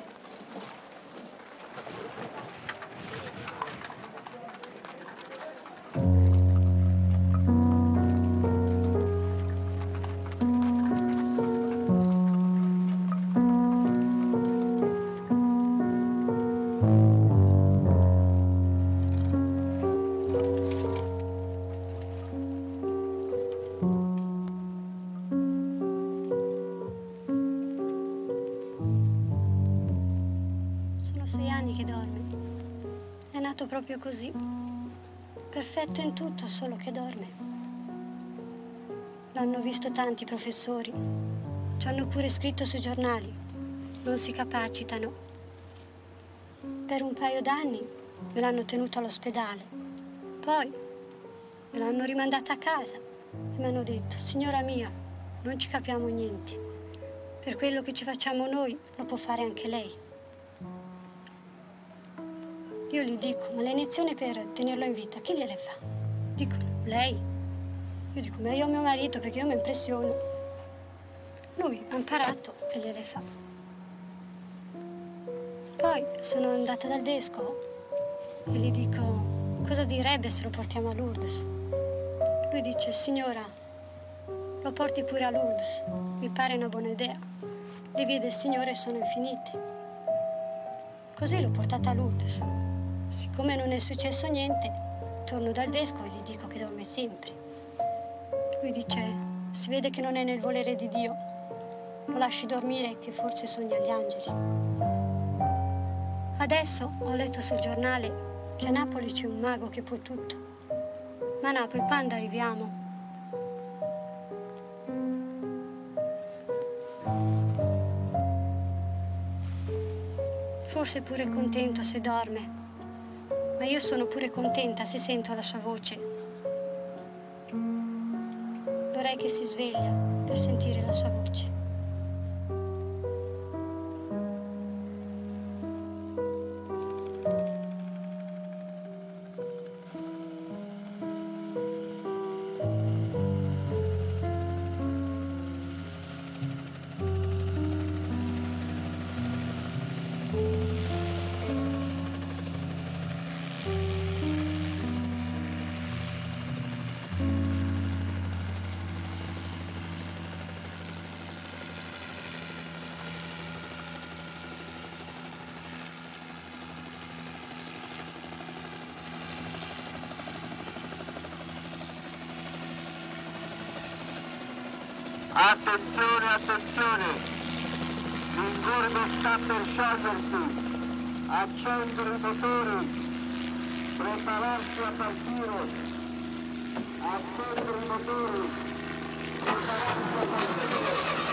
Proprio così, perfetto in tutto, solo che dorme. L'hanno visto tanti professori, ci hanno pure scritto sui giornali, non si capacitano. Per un paio d'anni me l'hanno tenuto all'ospedale, poi me l'hanno rimandata a casa e mi hanno detto: signora mia, non ci capiamo niente, per quello che ci facciamo noi lo può fare anche lei. Io gli dico: ma le iniezioni per tenerlo in vita, chi gliele fa? Dicono: lei. Io dico: ma io ho mio marito, perché io mi impressiono. Lui ha imparato e gliele fa. Poi sono andata dal vescovo e gli dico: cosa direbbe se lo portiamo a Lourdes? Lui dice: signora, lo porti pure a Lourdes, mi pare una buona idea. Le vie del Signore sono infinite. Così l'ho portata a Lourdes. Siccome non è successo niente, torno dal vescovo e gli dico che dorme sempre. Lui dice: si vede che non è nel volere di Dio. lo lasci dormire che forse sogna gli angeli. Adesso ho letto sul giornale che a Napoli c'è un mago che può tutto. Ma a Napoli quando arriviamo? Forse è pure contento se dorme, ma io sono pure contenta se sento la sua voce. Vorrei che si sveglia per sentire la sua voce. Attenzione, attenzione! L'ingorgo sta per sciogliersi. Accendere i motori. Prepararsi a partire. Accendere i motori. Prepararsi a partire.